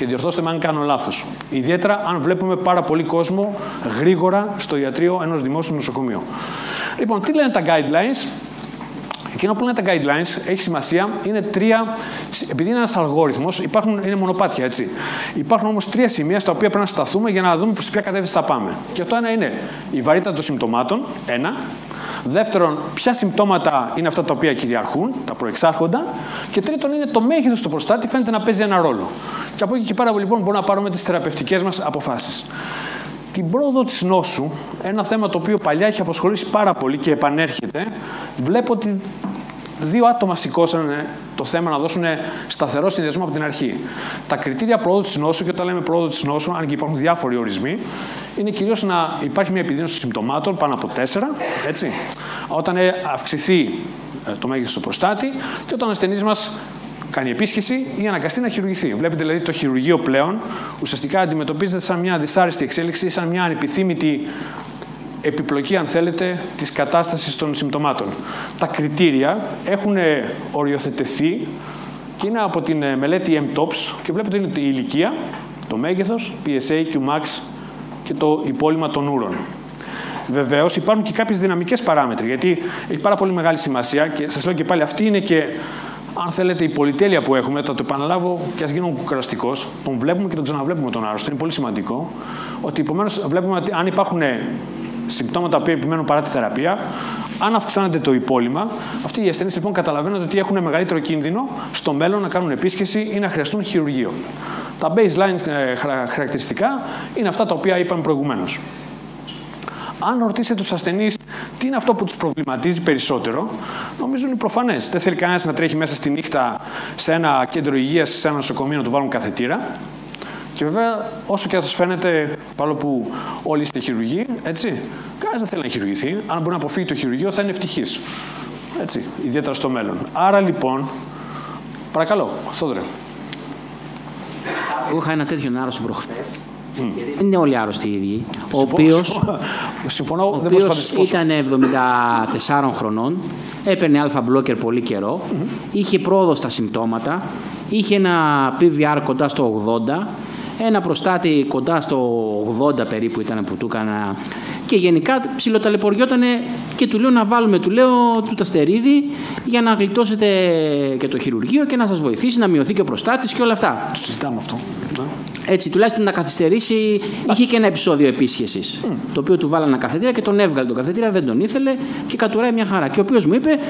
Και διορθώστε με αν κάνω λάθος. Ιδιαίτερα αν βλέπουμε πάρα πολύ κόσμο γρήγορα στο ιατρείο ενός δημόσιου νοσοκομείου. Λοιπόν, τι λένε τα guidelines? Εκείνο που λένε τα guidelines έχει σημασία, είναι τρία, επειδή είναι ένας αλγόριθμος, είναι μονοπάτια, έτσι. Υπάρχουν όμως τρία σημεία στα οποία πρέπει να σταθούμε για να δούμε προς ποια κατεύθυνση θα πάμε. Και το ένα είναι η βαρύτητα των συμπτωμάτων, ένα. Δεύτερον, ποια συμπτώματα είναι αυτά τα οποία κυριαρχούν, τα προεξάρχοντα. Και τρίτον, είναι το μέγεθος του προστάτη, φαίνεται να παίζει ένα ρόλο. Και από εκεί και πέρα, λοιπόν, μπορούμε να πάρουμε τις θεραπευτικές μας αποφάσεις. Την πρόοδο της νόσου, ένα θέμα το οποίο παλιά έχει απασχολήσει πάρα πολύ και επανέρχεται, βλέπω ότι δύο άτομα σηκώσαν το θέμα να δώσουν σταθερό συνδυασμό από την αρχή. Τα κριτήρια πρόοδου της νόσου, και όταν λέμε πρόοδο της νόσου, αν και υπάρχουν διάφοροι ορισμοί, είναι κυρίως να υπάρχει μια επιδείνωση συμπτωμάτων πάνω από 4, έτσι, όταν αυξηθεί το μέγεθος του προστάτη και όταν ο ασθενής μας κάνει επίσκεψη ή αναγκαστεί να χειρουργηθεί. Βλέπετε δηλαδή το χειρουργείο πλέον ουσιαστικά αντιμετωπίζεται σαν μια δυσάρεστη εξέλιξη, σαν μια ανεπιθύμητη επιπλοκή, αν θέλετε, της κατάστασης των συμπτωμάτων. Τα κριτήρια έχουν οριοθετηθεί και είναι από την μελέτη MTOPS και βλέπετε είναι η ηλικία, το μέγεθος, PSA, QMAX και το υπόλοιμα των ούρων. Βεβαίως υπάρχουν και κάποιες δυναμικές παράμετροι, γιατί έχει πάρα πολύ μεγάλη σημασία και σας λέω και πάλι αυτή είναι και, αν θέλετε, η πολυτέλεια που έχουμε, θα το επαναλάβω και ας γίνω κουκραστικός, τον βλέπουμε και τον ξαναβλέπουμε τον άρρωστο. Είναι πολύ σημαντικό ότι επομένως βλέπουμε ότι αν υπάρχουν συμπτώματα που επιμένουν παρά τη θεραπεία, αν αυξάνεται το υπόλοιμα, αυτοί οι ασθενείς λοιπόν καταλαβαίνουν ότι έχουν μεγαλύτερο κίνδυνο στο μέλλον να κάνουν επίσκεψη ή να χρειαστούν χειρουργείο. Τα baseline χαρακτηριστικά είναι αυτά τα οποία είπαμε προηγουμένως. Αν ρωτήσετε τους ασθενείς τι είναι αυτό που τους προβληματίζει περισσότερο, νομίζω είναι προφανές. Δεν θέλει κανένας να τρέχει μέσα στη νύχτα σε ένα κέντρο υγείας, σε ένα νοσοκομείο να του βάλουν καθετήρα. Και βέβαια, όσο και αν σας φαίνεται, παρόλο που όλοι είστε χειρουργοί, έτσι, κανένας δεν θέλει να χειρουργηθεί. Αν μπορεί να αποφύγει το χειρουργείο, θα είναι ευτυχής. Έτσι, ιδιαίτερα στο μέλλον. Άρα λοιπόν, παρακαλώ, Θόδωρε. Εγώ είχα ένα τέτοιον άρρωστο προχθές. Δεν είναι όλοι άρρωστοι οι ίδιοι. Ο οποίος ήταν 74 χρονών, έπαιρνε αλφα-μπλόκερ πολύ καιρό, είχε πρόοδο στα συμπτώματα, είχε ένα PVR κοντά στο 80, ένα προστάτη κοντά στο 80 περίπου ήταν που του έκανα και γενικά ψιλοταλαιπωριότανε και του λέω να βάλουμε, του τα στερίδι για να γλιτώσετε και το χειρουργείο και να σας βοηθήσει να μειωθεί και ο προστάτης και όλα αυτά. Το συζητάμε αυτό. Έτσι, τουλάχιστον να καθυστερήσει. Είχε και ένα επεισόδιο επίσκεψης, το οποίο του βάλανε καθετήρα και τον έβγαλε τον καθετήρα, δεν τον ήθελε και κατουράει μια χαρά. Και ο οποίος μου είπε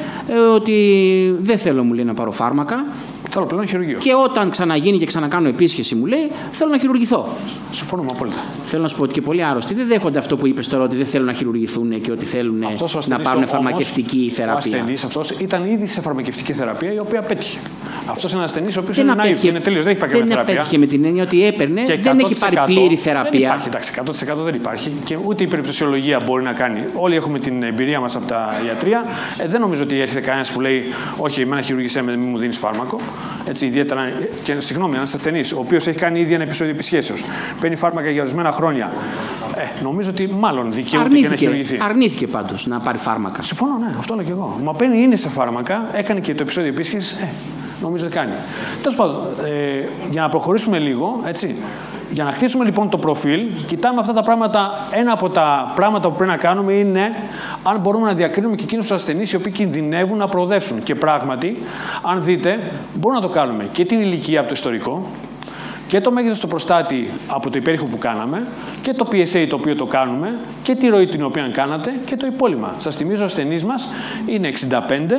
ότι δεν θέλω, μου λέει, να πάρω φάρμακα. Θέλω πλέον χειρουργείο. Και όταν ξαναγίνει και ξανακάνω επίσκεψη, μου λέει, θέλω να χειρουργηθώ. Συμφωνούμε απόλυτα. Θέλω να σου πω ότι και πολλοί άρρωστοι δεν δέχονται αυτό που είπες τώρα, ότι δεν θέλουν να χειρουργηθούν και ότι θέλουν να πάρουν φαρμακευτική θεραπεία. Ο ασθενής αυτός ήταν ήδη σε φαρμακευτική θεραπεία η οποία πέτυχε. Αυτός είναι ένα ασθενής ο οποίος είναι ναΐβ, είναι τελείως, δεν έχει πάει καμία θεραπεία. Δεν απέτυχε με την έννοια ότι έπαιρνε, δεν έχει πάρει πλήρη θεραπεία. Δεν υπάρχει, εντάξει, 100% δεν υπάρχει και ούτε η περιπτωσιολογία μπορεί να κάνει. Όλοι έχουμε την εμπειρία μας από τα ιατρία. Δεν νομίζω ότι έρχεται κανένας που λέει, όχι, εμένα χειρουργήσέ με, μην μου δίνεις φάρμακο. Έτσι, ιδιαίτερα, και συγγνώμη, ένας ασθενής, ο οποίος έχει κάνει ήδη ένα επεισόδιο επισχέσεως, παίρνει φάρμακα για ορισμένα χρόνια. Νομίζω ότι μάλλον δικαιούται και να χειρουργηθεί. Αρνήθηκε πάντως να πάρει φάρμακα. Συμφωνώ, ναι, αυτό λέω και εγώ. Μα παίρνει, είναι σε φάρμακα, έκανε και το επεισόδιο επίσκεψης, νομίζω ότι κάνει. Τέλος πάντων, για να προχωρήσουμε λίγο, έτσι. Για να χτίσουμε λοιπόν το προφίλ, κοιτάμε αυτά τα πράγματα. Ένα από τα πράγματα που πρέπει να κάνουμε είναι αν μπορούμε να διακρίνουμε και εκείνους τους ασθενείς οι οποίοι κινδυνεύουν να προοδεύσουν. Και πράγματι, αν δείτε, μπορούμε να το κάνουμε και την ηλικία από το ιστορικό και το μέγεθος του προστάτη από το υπέρηχο που κάναμε και το PSA το οποίο το κάνουμε και τη ροή την οποία κάνατε και το υπόλοιμα. Σας θυμίζω, ο ασθενής μας είναι 65,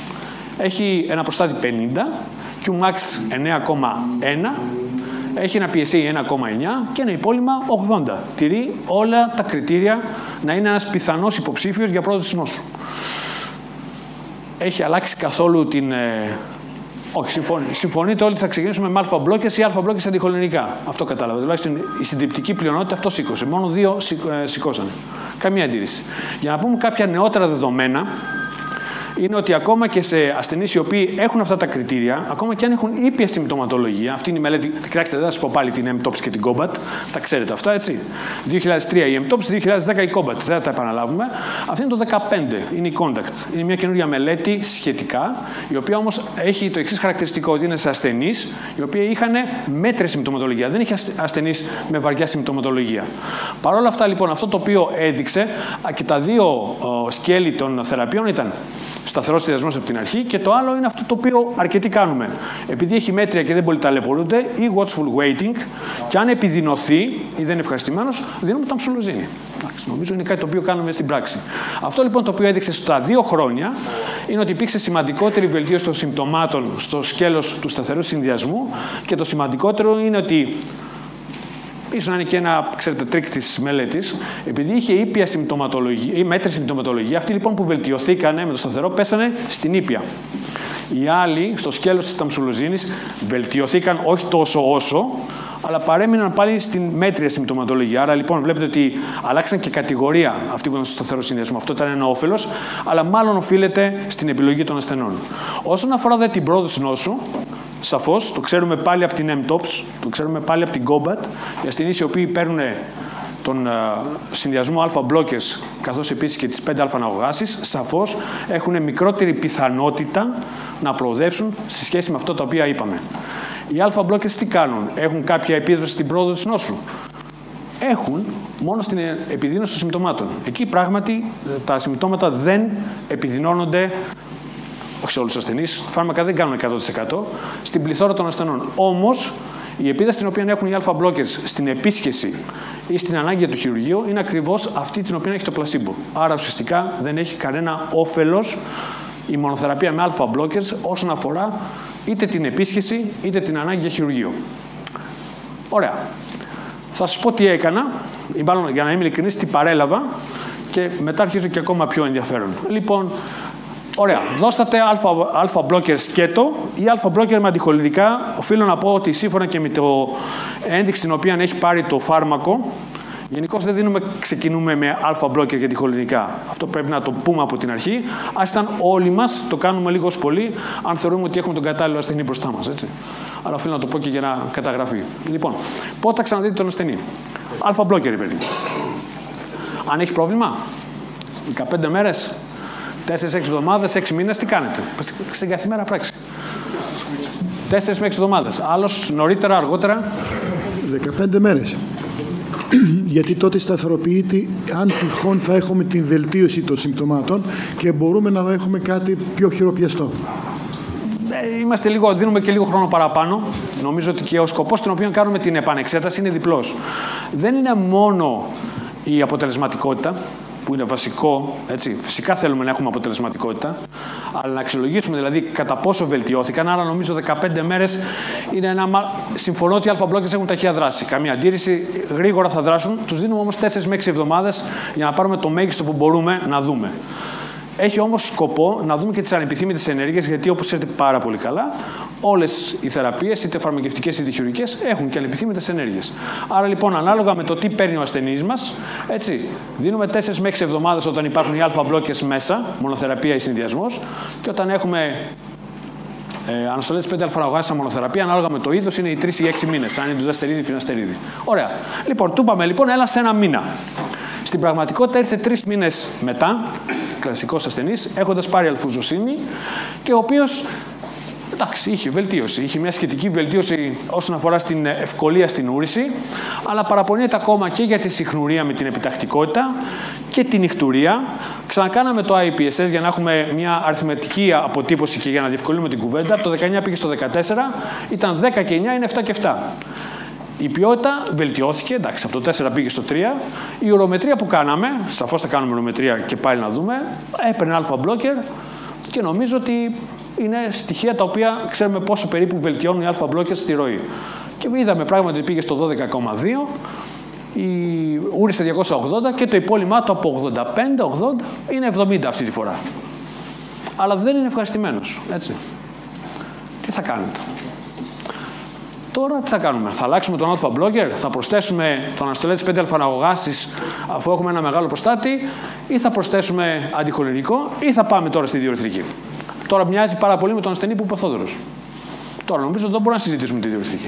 έχει ένα προστάτη 50, QMAX 9,1, έχει ένα PSA 1,9 και ένα υπόλοιμα 80. Τηρεί όλα τα κριτήρια να είναι ένας πιθανός υποψήφιος για πρόοδο της νόσου. Έχει αλλάξει καθόλου την... Όχι, συμφωνείτε όλοι ότι θα ξεκινήσουμε με αλφα-μπλόκες ή αλφα-μπλόκες αντιχολινικά. Αυτό κατάλαβα. Τουλάχιστον η συντριπτική πλειονότητα αυτό σήκωσε. Μόνο 2 σηκώσανε. Καμία αντίρρηση. Για να πούμε κάποια νεότερα δεδομένα, είναι ότι ακόμα και σε ασθενείς οι οποίοι έχουν αυτά τα κριτήρια, ακόμα και αν έχουν ήπια συμπτωματολογία, αυτή είναι η μελέτη. Κοιτάξτε, δεν θα σας πω πάλι την MTOPS και την COMBAT, τα ξέρετε αυτά, έτσι. 2003 η MTOPS, 2010 η COMBAT, δεν θα τα επαναλάβουμε. Αυτή είναι το 2015, είναι η CONDACT. Είναι μια καινούργια μελέτη σχετικά, η οποία όμως έχει το εξής χαρακτηριστικό, ότι είναι σε ασθενείς οι οποίοι είχαν μέτρια συμπτωματολογία. Δεν είχε ασθενείς με βαριά συμπτωματολογία. Παρ' όλα αυτά, λοιπόν, αυτό το οποίο έδειξε και τα δύο σκέλη των θεραπείων ήταν σταθερός συνδυασμός από την αρχή και το άλλο είναι αυτό το οποίο αρκετοί κάνουμε. Επειδή έχει μέτρια και δεν πολύ ταλαιπωρούνται, ή watchful waiting, και αν επιδεινωθεί ή δεν είναι ευχαριστημένος, δίνουμε ταμσουλοζίνη. Νομίζω είναι κάτι το οποίο κάνουμε στην πράξη. Αυτό λοιπόν το οποίο έδειξε στα 2 χρόνια είναι ότι υπήρξε σημαντικότερη βελτίωση των συμπτωμάτων στο σκέλος του σταθερού συνδυασμού και το σημαντικότερο είναι ότι, ίσως να είναι και ένα, ξέρετε, τρίκ της μελέτης, επειδή είχε ήπια συμπτωματολογία ή μέτρη συμπτωματολογία, αυτοί λοιπόν που βελτιωθήκανε με το σταθερό πέσανε στην ήπια. Οι άλλοι στο σκέλος της ταμσουλοζίνης βελτιωθήκαν όχι τόσο όσο, αλλά παρέμειναν πάλι στην μέτρια συμπτωματολογία. Άρα λοιπόν βλέπετε ότι αλλάξαν και κατηγορία αυτοί που ήταν στο σταθερό συνδυασμό. Αυτό ήταν ένα όφελος, αλλά μάλλον οφείλεται στην επιλογή των ασθενών. Όσον αφορά δε την πρόοδο νόσου, σαφώς, το ξέρουμε πάλι από την MTOPS, το ξέρουμε πάλι από την COMBAT, οι ασθενείς οι οποίοι παίρνουν τον συνδυασμό αλφα-μπλόκες καθώς επίσης και τις 5α-ναογάσεις, σαφώς έχουν μικρότερη πιθανότητα να προοδεύσουν σε σχέση με αυτό τα οποία είπαμε. Οι αλφα-μπλόκες τι κάνουν, έχουν κάποια επίδραση στην πρόοδο της νόσου? Έχουν μόνο στην επιδείνωση των συμπτωμάτων. Εκεί πράγματι τα συμπτώματα δεν επιδεινώνονται. Όχι σε όλους τους ασθενείς, φάρμακα δεν κάνουν 100% στην πληθώρα των ασθενών. Όμως, η επίδραση την οποία έχουν οι αλφα-μπλόκες στην επίσχεση ή στην ανάγκη του χειρουργείου είναι ακριβώς αυτή την οποία έχει το πλασίμπο. Άρα, ουσιαστικά δεν έχει κανένα όφελος η μονοθεραπεία με αλφα-μπλόκες όσον αφορά είτε την επίσχεση είτε την ανάγκη για χειρουργείο. Ωραία. Θα σας πω τι έκανα, ή μάλλον για να είμαι ειλικρινής, τι παρέλαβα και μετά αρχίζω και ακόμα πιο ενδιαφέρον. Λοιπόν, ωραία, δώσατε αλφα-μπλόκερ σκέτο ή αλφα-μπλόκερ με αντιχοληδρικά. Οφείλω να πω ότι σύμφωνα και με το ένδειξη την οποία έχει πάρει το φάρμακο, γενικώς δεν ξεκινούμε με αλφα-μπλόκερ και αντιχοληδρικά. Αυτό πρέπει να το πούμε από την αρχή. Ας ήταν όλοι μας, το κάνουμε λίγο πολύ, αν θεωρούμε ότι έχουμε τον κατάλληλο ασθενή μπροστά μας. Έτσι. Αλλά οφείλω να το πω και για να καταγραφεί. Λοιπόν, πότε θα ξαναδείτε τον ασθενή? Αλφα-μπλόκερ, παιδί. Αν έχει πρόβλημα, 15 μέρες. 4-6 εβδομάδες, 6 μήνες, τι κάνετε? Στην καθημερινή πράξη. 4 με 6 εβδομάδες. Άλλος νωρίτερα, αργότερα. 15 μέρες. Γιατί τότε σταθεροποιείται, αν τυχόν θα έχουμε την βελτίωση των συμπτωμάτων και μπορούμε να έχουμε κάτι πιο χειροπιαστό. Είμαστε δίνουμε και λίγο χρόνο παραπάνω. Νομίζω ότι και ο σκοπός τον οποίο κάνουμε την επανεξέταση είναι διπλός. Δεν είναι μόνο η αποτελεσματικότητα, που είναι βασικό, έτσι. Φυσικά θέλουμε να έχουμε αποτελεσματικότητα, αλλά να αξιολογήσουμε δηλαδή κατά πόσο βελτιώθηκαν. Άρα νομίζω 15 μέρες είναι ένα. Συμφωνώ ότι οι αλφα-μπλόκες έχουν ταχεία δράση. Καμία αντίρρηση, γρήγορα θα δράσουν. Τους δίνουμε όμως 4 με 6 εβδομάδες για να πάρουμε το μέγιστο που μπορούμε να δούμε. Έχει όμως σκοπό να δούμε και τις ανεπιθύμητες ενέργειες, γιατί όπως ξέρετε πάρα πολύ καλά, όλες οι θεραπείες, είτε φαρμακευτικές είτε χειρουργικές, έχουν και ανεπιθύμητες ενέργειες. Άρα λοιπόν, ανάλογα με το τι παίρνει ο ασθενής μας, έτσι, δίνουμε 4 με 6 εβδομάδες όταν υπάρχουν οι αλφα-μπλόκες μέσα, μονοθεραπεία ή συνδυασμός, και όταν έχουμε αναστολές 5α-ναογάσεις σε μονοθεραπεία, ανάλογα με το είδος, είναι οι 3 ή 6 μήνες, αν είναι δουδαστερίδη ή φιναστερίδη. Ωραία. Λοιπόν, του είπαμε λοιπόν, έλα σε ένα μήνα. Στην πραγματικότητα ήρθε 3 μήνες μετά, κλασικός ασθενής, έχοντας πάρει αλφουζοσίνη και ο οποίος, εντάξει, είχε βελτίωση. Είχε μια σχετική βελτίωση όσον αφορά στην ευκολία στην ούρηση, αλλά παραπονιέται ακόμα και για τη συχνουρία με την επιτακτικότητα και την νυχτουρία. Ξανακάναμε το IPSS για να έχουμε μια αριθμητική αποτύπωση και για να διευκολύνουμε την κουβέντα. Από το 19 πήγε στο 14, ήταν 10 και 9, είναι 7 και 7. Η ποιότητα βελτιώθηκε, εντάξει, από το 4 πήγε στο 3. Η ουρομετρία που κάναμε, σαφώς θα κάνουμε ουρομετρία και πάλι να δούμε, έπαιρνε αλφα-μπλόκερ και νομίζω ότι είναι στοιχεία τα οποία ξέρουμε πόσο περίπου βελτιώνουν οι αλφα-μπλόκερ στη ροή. Και είδαμε πράγματι ότι πήγε στο 12,2, η ούρισε 280 και το υπόλοιμά του από 85-80 είναι 70 αυτή τη φορά. Αλλά δεν είναι ευχαριστημένος, έτσι. Τι θα κάνετε? Τώρα τι θα κάνουμε, θα αλλάξουμε τον αλφα-μπλόκερ, θα προσθέσουμε τον αστολέτης 5α-αγωγάσεις αφού έχουμε ένα μεγάλο προστάτη, ή θα προσθέσουμε αντιχολερικό, ή θα πάμε τώρα στη διορυθρική. Τώρα μοιάζει πάρα πολύ με τον ασθενή που είπε ο Θόδωρος. Τώρα νομίζω ότι δεν μπορούμε να συζητήσουμε τη διορυθρική.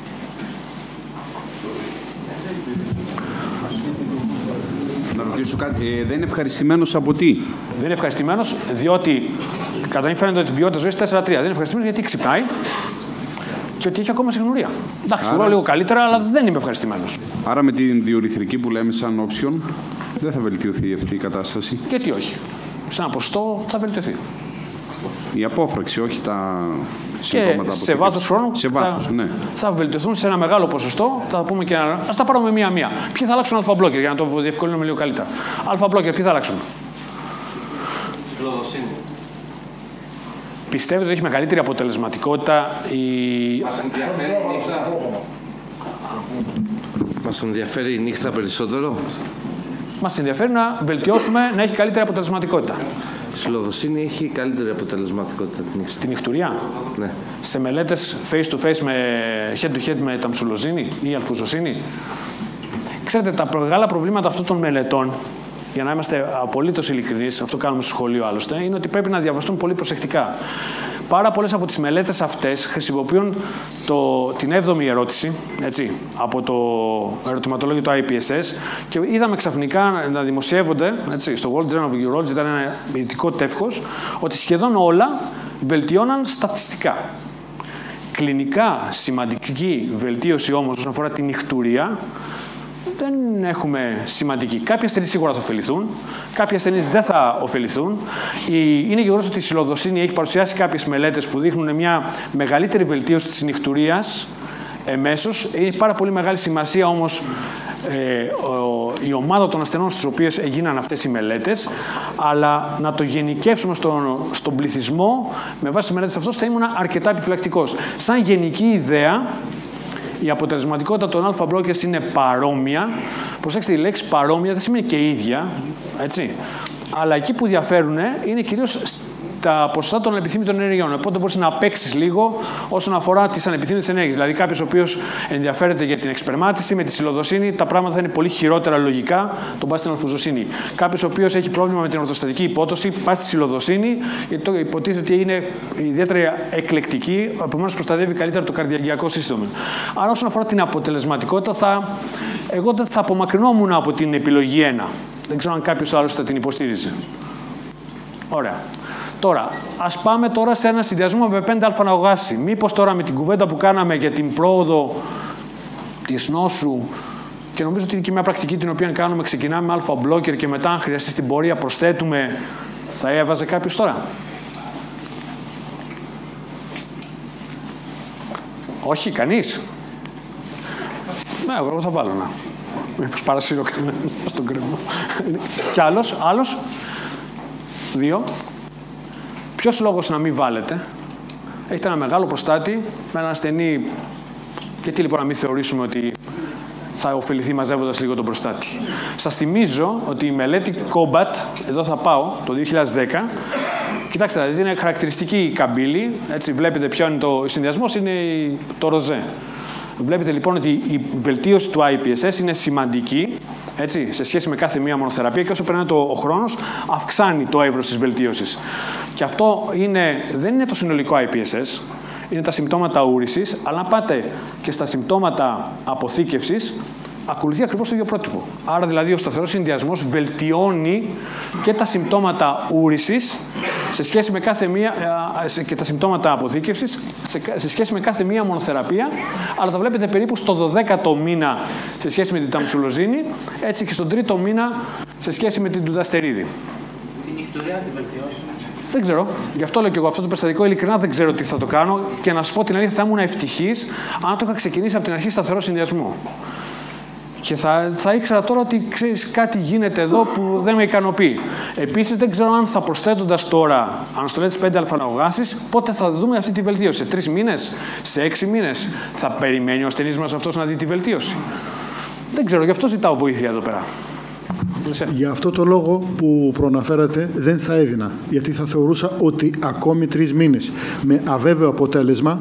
Να ρωτήσω κάτι, δεν είναι ευχαριστημένος από τι? Δεν είναι ευχαριστημένος διότι κατά φαίνεται ότι την ποιότητα ζωής 4-3. Δεν είναι ευχαριστημένος γιατί ξυπνάει και ότι έχει ακόμα συγνωρία. Εντάξει, εγώ λίγο καλύτερα, αλλά δεν είμαι ευχαριστημένος. Άρα με την διορυθρική που λέμε σαν option δεν θα βελτιωθεί αυτή η κατάσταση? Γιατί όχι. Σε ένα ποσοστό θα βελτιωθεί. Η απόφραξη, όχι τα συμπτώματα. Και σε βάθος χρόνου ναι. Θα βελτιωθούν σε ένα μεγάλο ποσοστό. Θα πούμε και ας τα πάρουμε μία-μία. Ποιοι θα αλλάξουν αλφα-μπλόκερ για να το διευκολύνουμε λίγο καλύτερα. Αλφα-μπλόκερ, ποιοι θα αλλάξουν? Σιλοδοσίνη. Πιστεύετε ότι έχει μεγαλύτερη αποτελεσματικότητα Μας ενδιαφέρει η νύχτα περισσότερο. Μας ενδιαφέρει να βελτιώσουμε, να έχει καλύτερη αποτελεσματικότητα. Η σιλοδοσίνη έχει καλύτερη αποτελεσματικότητα την νύχτα. Στην νυχτουρία? Ναι. Σε μελέτες face-to-face με head-to-head με ταμσουλοζίνη ή αλφουζοσίνη? Ξέρετε, τα μεγάλα προβλήματα αυτών των μελετών, για να είμαστε απολύτως ειλικρινείς, αυτό κάνουμε στο σχολείο άλλωστε, είναι ότι πρέπει να διαβαστούν πολύ προσεκτικά. Πάρα πολλές από τις μελέτες αυτές χρησιμοποιούν την 7η ερώτηση, έτσι, από το ερωτηματολόγιο του IPSS και είδαμε ξαφνικά να δημοσιεύονται, έτσι, στο World Journal of Urology, ήταν ένα ειδικό τεύχος, ότι σχεδόν όλα βελτιώναν στατιστικά. Κλινικά σημαντική βελτίωση όμως όσον αφορά την νυχτουρία δεν έχουμε σημαντική. Κάποιοι ασθενείς σίγουρα θα ωφεληθούν, κάποιοι ασθενείς δεν θα ωφεληθούν. Είναι γεγονός ότι η σιλοδοσίνη έχει παρουσιάσει κάποιες μελέτες που δείχνουν μια μεγαλύτερη βελτίωση της νυχτουρίας εμέσως. Έχει πάρα πολύ μεγάλη σημασία όμως η ομάδα των ασθενών στις οποίες έγιναν αυτές οι μελέτες, αλλά να το γενικεύσουμε στον πληθυσμό με βάση τις μελέτες αυτές θα ήμουν αρκετά επιφυλακτικός. Σαν γενική ιδέα, η αποτελεσματικότητα των αλφα-μπλόκερς είναι παρόμοια. Προσέξτε, η λέξη παρόμοια δεν σημαίνει και ίδια, έτσι. Αλλά εκεί που διαφέρουν είναι κυρίως τα ποσοστά των ανεπιθύμητων ενεργειών. Οπότε μπορείς να παίξεις λίγο όσον αφορά τις ανεπιθύμητες ενέργειες. Δηλαδή, κάποιος ο οποίος ενδιαφέρεται για την εξπερμάτιση με τη σιλοδοσίνη, τα πράγματα θα είναι πολύ χειρότερα λογικά, τον πας στην αλφουζοσίνη. Κάποιος ο οποίος έχει πρόβλημα με την ορθοστατική υπότωση, πας στη σιλοδοσίνη, γιατί το υποτίθεται ότι είναι ιδιαίτερα εκλεκτική, επομένως προστατεύει καλύτερα το καρδιαγγειακό σύστημα. Άρα, όσον αφορά την αποτελεσματικότητα, εγώ δεν θα απομακρυνόμουν από την επιλογή 1. Δεν ξέρω αν κάποιος άλλος θα την υποστήριζε. Ωραία. Τώρα, ας πάμε τώρα σε ένα συνδυασμό με 5α-αγωγάση. Μήπως τώρα με την κουβέντα που κάναμε για την πρόοδο της νόσου, και νομίζω ότι είναι και μια πρακτική την οποία κάνουμε, ξεκινάμε με αλφα-μπλόκερ και μετά αν χρειαστεί στην πορεία προσθέτουμε, θα έβαζε κάποιος τώρα? Όχι, κανείς? Ναι, εγώ θα βάλω να. Μήπως παρασύρω κανένα στον κρέμο. Κι άλλος? 2. Ποιος λόγος να μην βάλετε? Έχετε ένα μεγάλο προστάτη με ένα ασθενή. Γιατί λοιπόν να μην θεωρήσουμε ότι θα ωφεληθεί μαζεύοντας λίγο τον προστάτη? Σας θυμίζω ότι η μελέτη Combat, εδώ θα πάω, το 2010, κοιτάξτε, δηλαδή είναι χαρακτηριστική η καμπύλη, έτσι βλέπετε ποιο είναι ο συνδυασμός, είναι το ροζέ. Βλέπετε λοιπόν ότι η βελτίωση του IPSS είναι σημαντική, έτσι, σε σχέση με κάθε μία μονοθεραπεία, και όσο περνάει ο χρόνος αυξάνει το εύρος της βελτίωσης. Και αυτό δεν είναι το συνολικό IPSS, είναι τα συμπτώματα ούρησης, αλλά αν πάτε και στα συμπτώματα αποθήκευσης, ακολουθεί ακριβώς το ίδιο πρότυπο. Άρα δηλαδή ο σταθερός συνδυασμός βελτιώνει και τα συμπτώματα ούρησης σε σχέση με κάθε μία, και τα συμπτώματα αποθήκευσης σε σχέση με κάθε μία μονοθεραπεία, αλλά τα βλέπετε περίπου στο 12ο μήνα σε σχέση με την ταμσουλοζίνη, έτσι και στον 3ο μήνα σε σχέση με την τουδαστερίδη. Την νυχτουρία τη βελτιώσουμε. Δεν ξέρω. Γι' αυτό λέω και εγώ αυτό το περιστατικό. Ειλικρινά δεν ξέρω τι θα το κάνω, και να σου πω την αλήθεια, θα ήμουν ευτυχής αν το είχα ξεκινήσει από την αρχή σταθερό συνδυασμό. Και θα ήξερα τώρα ότι ξέρεις, κάτι γίνεται εδώ που δεν με ικανοποιεί. Επίσης, δεν ξέρω αν θα προσθέτοντας τώρα αναστολές 5α-αγωγάσεις, πότε θα δούμε αυτή τη βελτίωση. Σε 3 μήνες, σε 6 μήνες, θα περιμένει ο ασθενής μας αυτός να δει τη βελτίωση? Δεν ξέρω, γι' αυτό ζητάω βοήθεια εδώ πέρα. Για αυτό το λόγο που προαναφέρατε δεν θα έδινα, γιατί θα θεωρούσα ότι ακόμη 3 μήνες με αβέβαιο αποτέλεσμα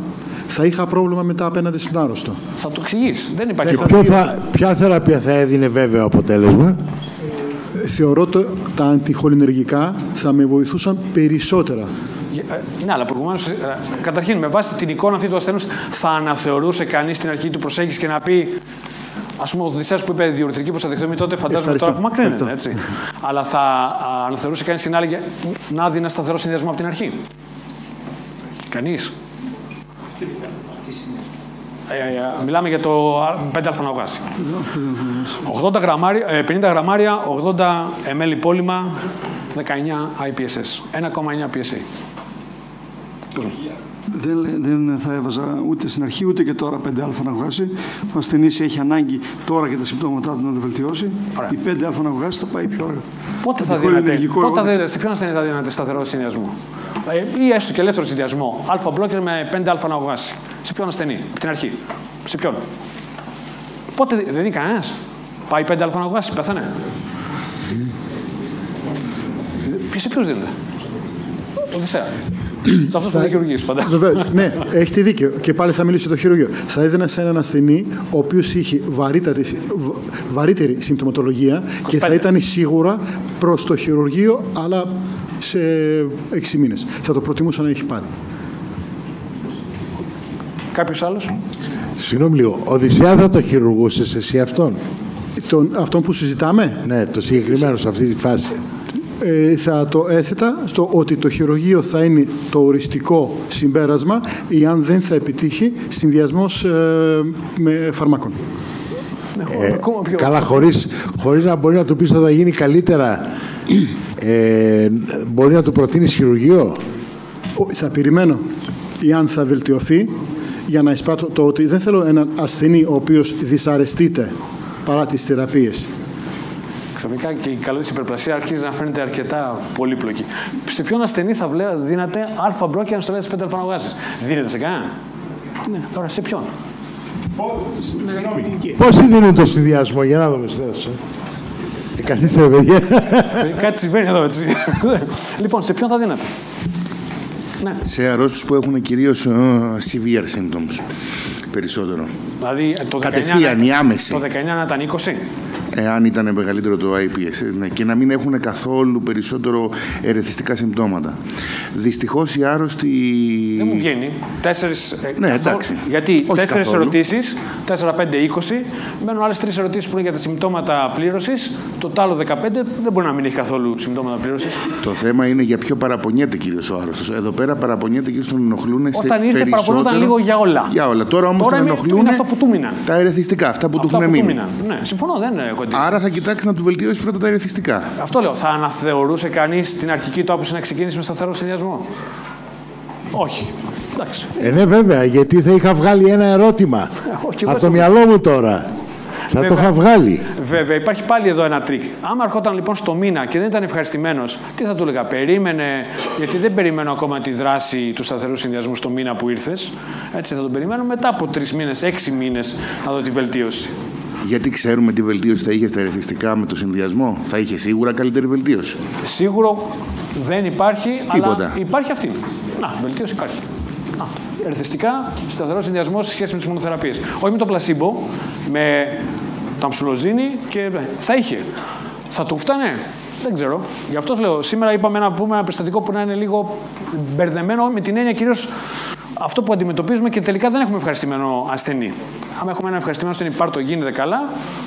θα είχα πρόβλημα μετά απέναντι στον άρρωστο. Θα το εξηγείς. Δεν υπάρχει ποια θεραπεία θα έδινε βέβαιο αποτέλεσμα? Θεωρώ τα αντιχολινεργικά θα με βοηθούσαν περισσότερα. Ναι, αλλά προηγουμένως, καταρχήν, με βάση την εικόνα αυτή του ασθενούς, θα αναθεωρούσε κανείς την αρχή του προσέγγιση και να πει, ας πούμε, ο Οδυσσέας που είπε διουρητρική προστατευτική, τότε φαντάζομαι τώρα που μακρύνεται, έτσι. Αλλά θα αναθεωρούσε κανείς την άλλη να δει ένα σταθερό συνδυασμό από την αρχή? Κανείς? Μιλάμε για το 5α ναυγάσι. 50 γραμμάρια, 80 ml υπόλοιμα, 19 IPSS, 1,9 PSA. Δεν θα έβαζα ούτε στην αρχή ούτε και τώρα 5α ναυγάσι. Ο ασθενής έχει ανάγκη τώρα και τα συμπτώματά του να το βελτιώσει. Η 5α ναυγάσι θα πάει πιο αργά. Πότε θα δίνετε, σε ποιον ασθενή θα δίνετε σταθερό συνδυασμό? Ή έστω και ελεύθερο συνδυασμό. Αλφα μπλόκερ με 5α ναυγάσι. Σε ποιον ασθενή, από την αρχή? Σε ποιον? Πότε δεν δίνει κανένας? Πάει 5α ναυγάσι, πέθανε. Σε ποιους δίνετε? Οδυσσέα. Σε αυτούς που δεν χειρουργείς, φαντάζομαι. Ναι, έχετε δίκιο. Και πάλι θα μιλήσω για το χειρουργείο. Θα έδινα σε έναν ασθενή ο οποίος είχε βαρύτερη συμπτωματολογία και θα ήταν σίγουρα προς το χειρουργείο, αλλά σε 6 μήνες. Θα το προτιμούσα να έχει πάρει. Κάποιος άλλος? Συγγνώμη λίγο. Οδυσσέα θα το χειρουργούσες εσύ αυτόν? Αυτόν που συζητάμε? Ναι, το συγκεκριμένο σε αυτή τη φάση. Θα το έθετα στο ότι το χειρουργείο θα είναι το οριστικό συμπέρασμα εάν δεν θα επιτύχει συνδυασμός με φαρμάκων. Καλά, χωρίς να μπορεί να του πεις ότι θα γίνει καλύτερα, μπορεί να του προτείνεις χειρουργείο? Θα περιμένω εάν θα βελτιωθεί για να εισπράττω το ότι δεν θέλω έναν ασθενή ο οποίος δυσαρεστείται παρά τις θεραπείες. Ξαφνικά και η καλή της υπερπλασία αρχίζει να φαίνεται αρκετά πολύπλοκη. Σε ποιον ασθενή θα δίνατε αλφα μπρόκια να στο λέτε 5 αλφα-ναυγάσεις? Δίνετε σε κανέναν? Ναι. Τώρα σε ποιον? Πόσοι δίνουν το συνδυασμό? Για να δούμε. Καθίστε, παιδιά. Κάτι συμβαίνει εδώ, έτσι. Λοιπόν, σε ποιον θα δίνατε? Ναι. Σε αρρώστους που έχουν κυρίως severe symptoms περισσότερο. Δηλαδή κατευθείαν η άμεση. Το 19 να ήταν 20. Εάν ήταν μεγαλύτερο το IPSS, ναι, και να μην έχουν καθόλου περισσότερο ερεθιστικά συμπτώματα. Δυστυχώς οι άρρωστοι... Δεν μου βγαίνει. 4... Ναι, εντάξει. Γιατί 4 ερωτήσεις, 4, 5, 20, μένουν άλλες 3 ερωτήσεις που είναι για τα συμπτώματα πλήρωσης. Το άλλο 15 δεν μπορεί να μην έχει καθόλου συμπτώματα πλήρωσης. Το θέμα είναι για ποιο παραπονιέται κυρίως ο άρρωστος. Εδώ πέρα παραπονιέται κυρίως τον ενοχλούν. Όταν ήρθε παραπονόταν λίγο για όλα. Για όλα. Τώρα όμως τον ενοχλούν τα ερεθιστικά, αυτά που του έχουν μείνει. Ναι, συμφωνώ, δεν είναι. Άρα θα κοιτάξει να του βελτιώσει πρώτα τα ερεθιστικά. Αυτό λέω. Θα αναθεωρούσε κανείς την αρχική του άποψη να ξεκινήσει με σταθερό συνδυασμό? Όχι. Εντάξει. Ναι, βέβαια, γιατί θα είχα βγάλει ένα ερώτημα από το μυαλό μου τώρα. Θα το είχα βγάλει. Βέβαια, υπάρχει πάλι εδώ ένα τρίκ. Άμα ερχόταν λοιπόν στο μήνα και δεν ήταν ευχαριστημένος, τι θα του έλεγα? Περίμενε, γιατί δεν περιμένω ακόμα τη δράση του σταθερού συνδυασμού στο μήνα που ήρθες. Έτσι θα τον περιμένω μετά από 3 μήνες, 6 μήνες να δω τη βελτίωση. Γιατί ξέρουμε τι βελτίωση θα είχε στα ερεθιστικά με το συνδυασμό? Θα είχε σίγουρα καλύτερη βελτίωση. Σίγουρο δεν υπάρχει, τίποτα. Αλλά υπάρχει αυτή. Να, βελτίωση υπάρχει. Ερεθιστικά, σταθερό συνδυασμό σε σχέση με τις μονοθεραπείες. Όχι με το πλασίμπο, με το αμψουλοζίνη και θα είχε. Θα του φτάνε? Δεν ξέρω. Γι' αυτό λέω, σήμερα είπαμε να πούμε ένα περιστατικό που να είναι λίγο μπερδεμένο με την έννοια κυρίως αυτό που αντιμετωπίζουμε και τελικά δεν έχουμε ευχαριστημένο ασθενή. Αν έχουμε ένα ευχαριστημένο ασθενή, πάρ' το, γίνεται καλά,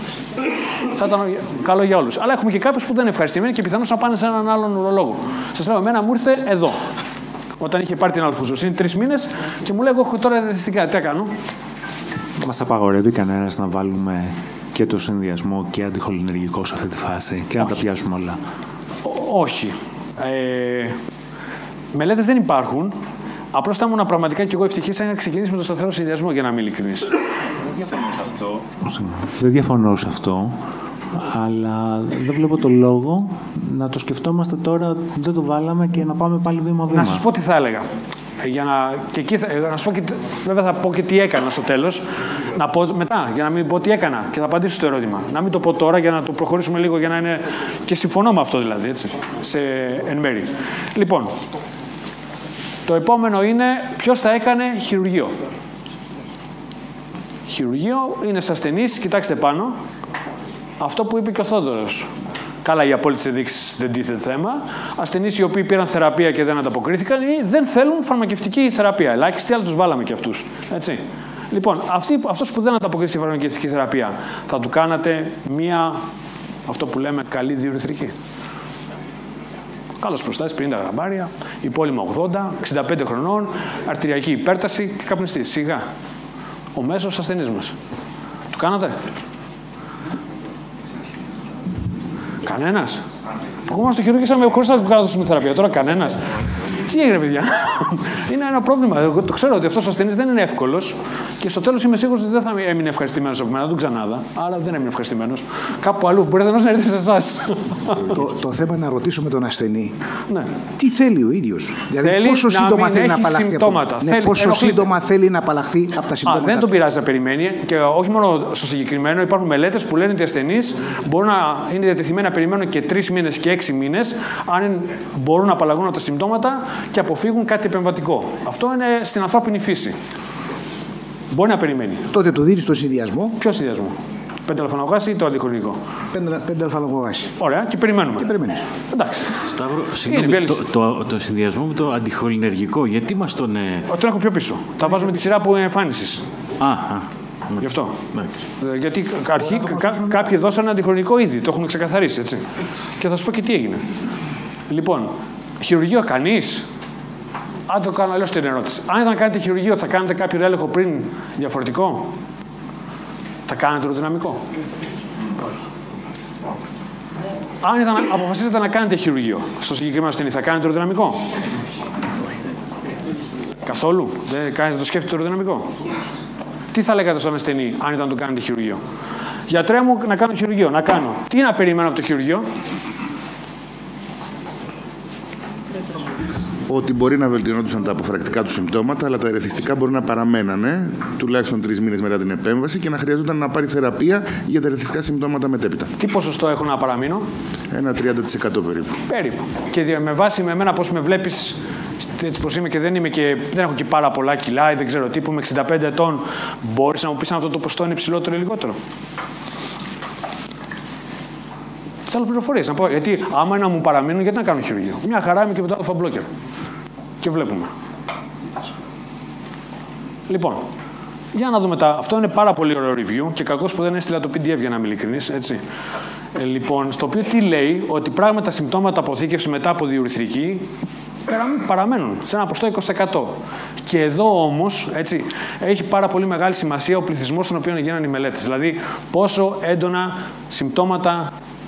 θα ήταν καλό για όλους. Αλλά έχουμε και κάποιους που δεν είναι ευχαριστημένοι και πιθανώς να πάνε σε έναν άλλον ουρολόγο. Σας λέω, εμένα μου ήρθε εδώ. Όταν είχε πάρει την αλφουζοσύνη 3 μήνες και μου λέει: εγώ έχω τώρα ερεθιστικά, τι κάνω? Μας απαγορεύει κανένας να βάλουμε και το συνδυασμό και αντιχολινεργικό σε αυτή τη φάση και να τα πιάσουμε όλα? Όχι. Μελέτες δεν υπάρχουν. Απλώς θα ήμουν πραγματικά και εγώ ευτυχής αν είχα ξεκινήσει με το σταθερό συνδυασμό, για να είμαι ειλικρινής. Δεν διαφωνώ σε αυτό, αλλά δεν βλέπω το λόγο να το σκεφτόμαστε τώρα, δεν το βάλαμε και να πάμε πάλι βήμα-βήμα. Να σας πω τι θα έλεγα. Να σας πω και, βέβαια θα πω και τι έκανα στο τέλος. Να πω μετά, για να μην πω τι έκανα και θα απαντήσω στο ερώτημα. Να μην το πω τώρα για να το προχωρήσουμε λίγο, για να είναι... Και συμφωνώ με αυτό δηλαδή, έτσι, εν μέρη. Λοιπόν, το επόμενο είναι ποιος θα έκανε χειρουργείο. Χειρουργείο είναι σε ασθενείς, κοιτάξτε πάνω, αυτό που είπε και ο Θόδωρος. Καλά, οι απόλυτες ενδείξεις δεν τίθεται θέμα. Ασθενείς οι οποίοι πήραν θεραπεία και δεν ανταποκρίθηκαν ή δεν θέλουν φαρμακευτική θεραπεία. Ελάχιστοι, αλλά τους βάλαμε και αυτούς. Έτσι. Λοιπόν, αυτός που δεν ανταποκρίθηκε στη φαρμακευτική θεραπεία, θα του κάνατε μία, αυτό που λέμε, καλή διουρηθρική. Καλός προστάτης, 50 γραμμάρια, υπόλοιμα 80, 65 χρονών, αρτηριακή υπέρταση και καπνιστή. Σιγά. Ο μέσος ασθενής μας. Του κάνατε? Κανένας. Εγώ μας το χειρουργήσαμε χωρίς να του κάνουμε θεραπεία. Τώρα κανένας. Τι έγινε, παιδιά? Είναι ένα πρόβλημα. Εγώ το ξέρω ότι αυτός ο ασθενής δεν είναι εύκολος και στο τέλος είμαι σίγουρος ότι δεν θα έμεινε ευχαριστημένος από μένα. Δεν ξανάδα. Άρα δεν έμεινε ευχαριστημένος. Κάπου αλλού. Μπορείτε να έρθει σε εσάς. Το θέμα είναι να ρωτήσουμε τον ασθενή τι θέλει ο ίδιος. Δηλαδή πόσο σύντομα θέλει να απαλλαχθεί. Πόσο σύντομα θέλει να απαλλαχθεί από τα συμπτώματα. Δεν τον πειράζει να περιμένει. Και όχι μόνο στο συγκεκριμένο, υπάρχουν μελέτες που λένε ότι οι ασθενείς μπορούν να είναι διατεθειμένοι να περιμένουν και 3 μήνες και 6 μήνες αν μπορούν να απαλλαγούν από τα συμπτώματα και αποφύγουν κάτι επεμβατικό. Αυτό είναι στην ανθρώπινη φύση. Μπορεί να περιμένει. Τότε του δίνεις το συνδυασμό. Ποιο συνδυασμό? 5α-λογάση ή το αντιχοληνικό? 5α-λογάση. Ωραία, και περιμένουμε. Και περιμένεις. Εντάξει. Σταύρο, συγγνώμη, το συνδυασμό με το αντιχοληνεργικό, γιατί μας τον. Τον έχω πιο πίσω. Τα βάζουμε τη σειρά που εμφάνισης. Γι' αυτό. Γιατί κάποιοι δώσανε αντιχοληνικό ήδη. Το έχουμε ξεκαθαρίσει, έτσι. Και θα σου πω και τι έγινε. Λοιπόν, χειρουργείο κανείς? Αν το κάνω αλλιώς την ερώτηση. Αν ήταν κάνετε χειρουργείο, θα κάνετε κάποιο έλεγχο πριν διαφορετικό? Θα κάνετε ουροδυναμικό? Αν αποφασίσετε να κάνετε χειρουργείο στο συγκεκριμένο ασθενή, θα κάνετε ουροδυναμικό? Καθόλου? Δεν το σκέφτεται ουροδυναμικό? Τι θα λέγατε στον ασθενή αν ήταν να του κάνετε χειρουργείο? Γιατρέ μου, να κάνω χειρουργείο. Να κάνω. Τι να περιμένω από το χειρουργείο? Ότι μπορεί να βελτιωνόντουσαν τα αποφρακτικά του συμπτώματα, αλλά τα ερεθιστικά μπορεί να παραμένανε τουλάχιστον 3 μήνες μετά την επέμβαση και να χρειαζόταν να πάρει θεραπεία για τα ερεθιστικά συμπτώματα μετέπειτα. Τι ποσοστό έχουν να παραμείνω? Ένα 30% περίπου. Περίπου. Και με βάση με εμένα πώς με βλέπεις, έτσι πως είμαι και δεν έχω και πάρα πολλά κιλά ή δεν ξέρω τι, που είμαι 65 ετών, μπορείς να μου πεις αν αυτό το ποσοστό είναι υψηλότερο ή λιγότερο? Θέλω πληροφορίες να πω. Γιατί άμα είναι να μου παραμείνουν, γιατί να κάνω χειρουργείο? Μια χαρά είμαι και με το αλφα μπλόκερ. Και βλέπουμε. Λοιπόν, για να δούμε αυτό είναι πάρα πολύ ωραίο review και κακώς που δεν έστειλα το PDF για να είμαι ειλικρινής, έτσι. Λοιπόν, στο οποίο τι λέει? Ότι πράγματι τα συμπτώματα αποθήκευση μετά από διουρηθρική παραμένουν σε ένα ποσοστό 20%. Και εδώ όμως, έτσι, έχει πάρα πολύ μεγάλη σημασία ο πληθυσμός στον οποίο γίνανε οι μελέτες. Δηλαδή, πόσο έντονα συμπτώματα